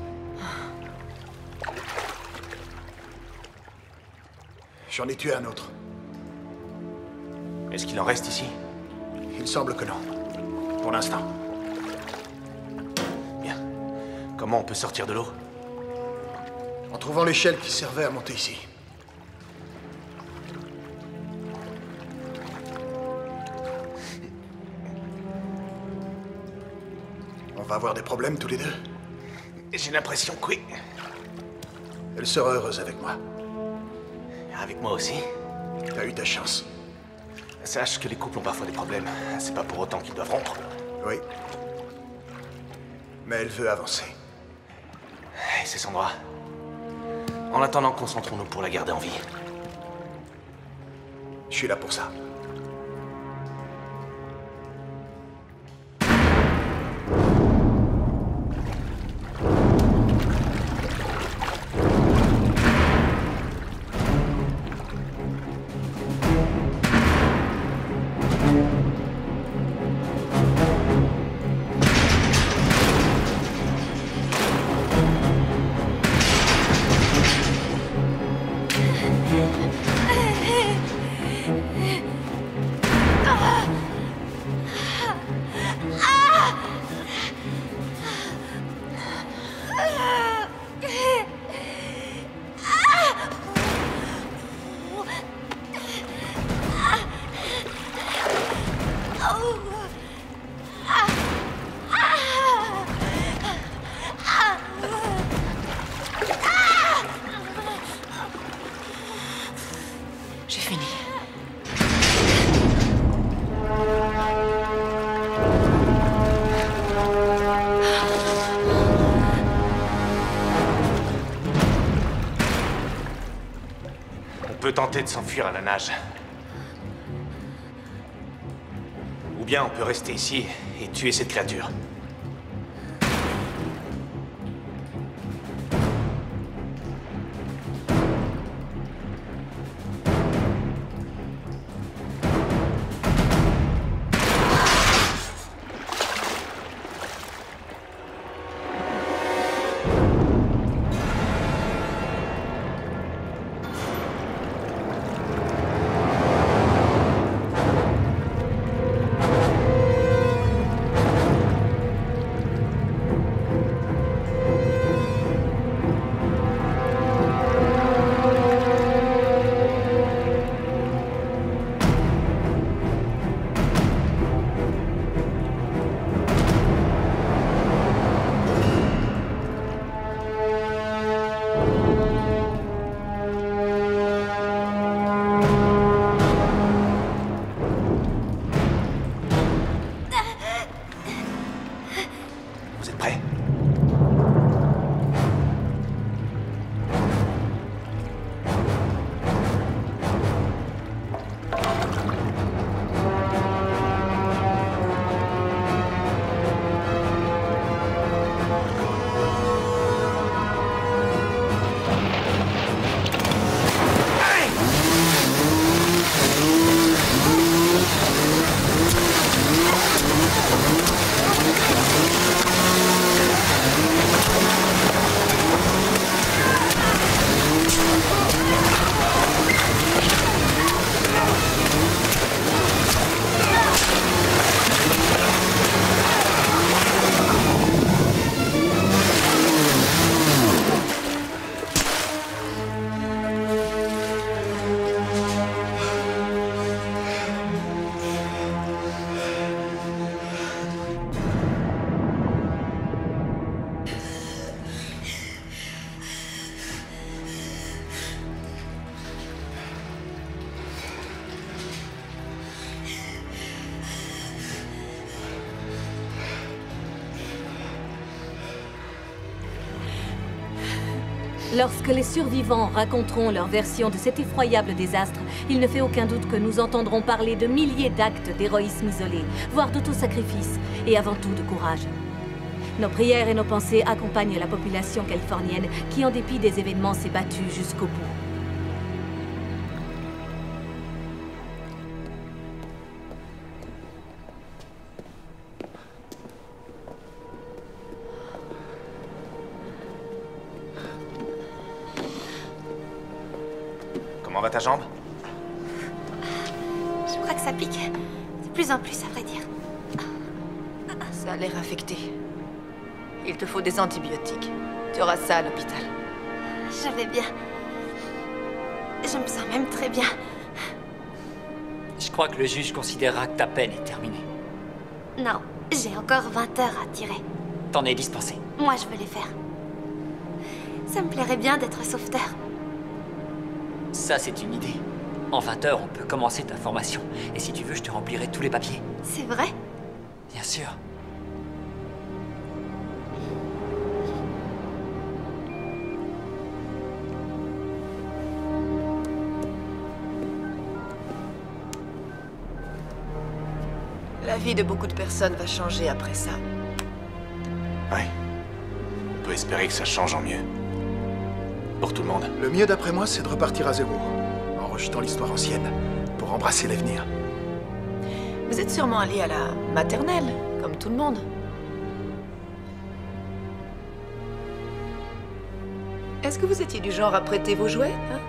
J'en ai tué un autre. Est-ce qu'il en reste ici? Il semble que non. Pour l'instant. Bien. Comment on peut sortir de l'eau? En trouvant l'échelle qui servait à monter ici. On va avoir des problèmes tous les deux. J'ai l'impression que oui. Elle sera heureuse avec moi. Avec moi aussi. T'as eu ta chance. Sache que les couples ont parfois des problèmes. C'est pas pour autant qu'ils doivent rompre. Oui. Mais elle veut avancer. Et c'est son droit. En attendant, concentrons-nous pour la garder en vie. Je suis là pour ça. J'ai fini. On peut tenter de s'enfuir à la nage. Ou bien on peut rester ici et tuer cette créature. Lorsque les survivants raconteront leur version de cet effroyable désastre, il ne fait aucun doute que nous entendrons parler de milliers d'actes d'héroïsme isolé, voire d'autosacrifice, et avant tout de courage. Nos prières et nos pensées accompagnent la population californienne qui, en dépit des événements, s'est battue jusqu'au bout. Comment va ta jambe? Je crois que ça pique. De plus en plus, à vrai dire. Ça a l'air infecté. Il te faut des antibiotiques. Tu auras ça à l'hôpital. Je vais bien. Je me sens même très bien. Je crois que le juge considérera que ta peine est terminée. Non, j'ai encore vingt heures à tirer. T'en es dispensé. Moi, je veux les faire. Ça me plairait bien d'être sauveteur. Ça, c'est une idée. En vingt heures, on peut commencer ta formation. Et si tu veux, je te remplirai tous les papiers. C'est vrai? Bien sûr. La vie de beaucoup de personnes va changer après ça. Ouais. On peut espérer que ça change en mieux. Pour tout le monde. Le mieux, d'après moi, c'est de repartir à zéro, en rejetant l'histoire ancienne, pour embrasser l'avenir. Vous êtes sûrement allé à la maternelle, comme tout le monde. Est-ce que vous étiez du genre à prêter vos jouets, hein?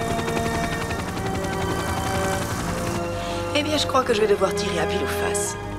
Eh bien, je crois que je vais devoir tirer à pile ou face.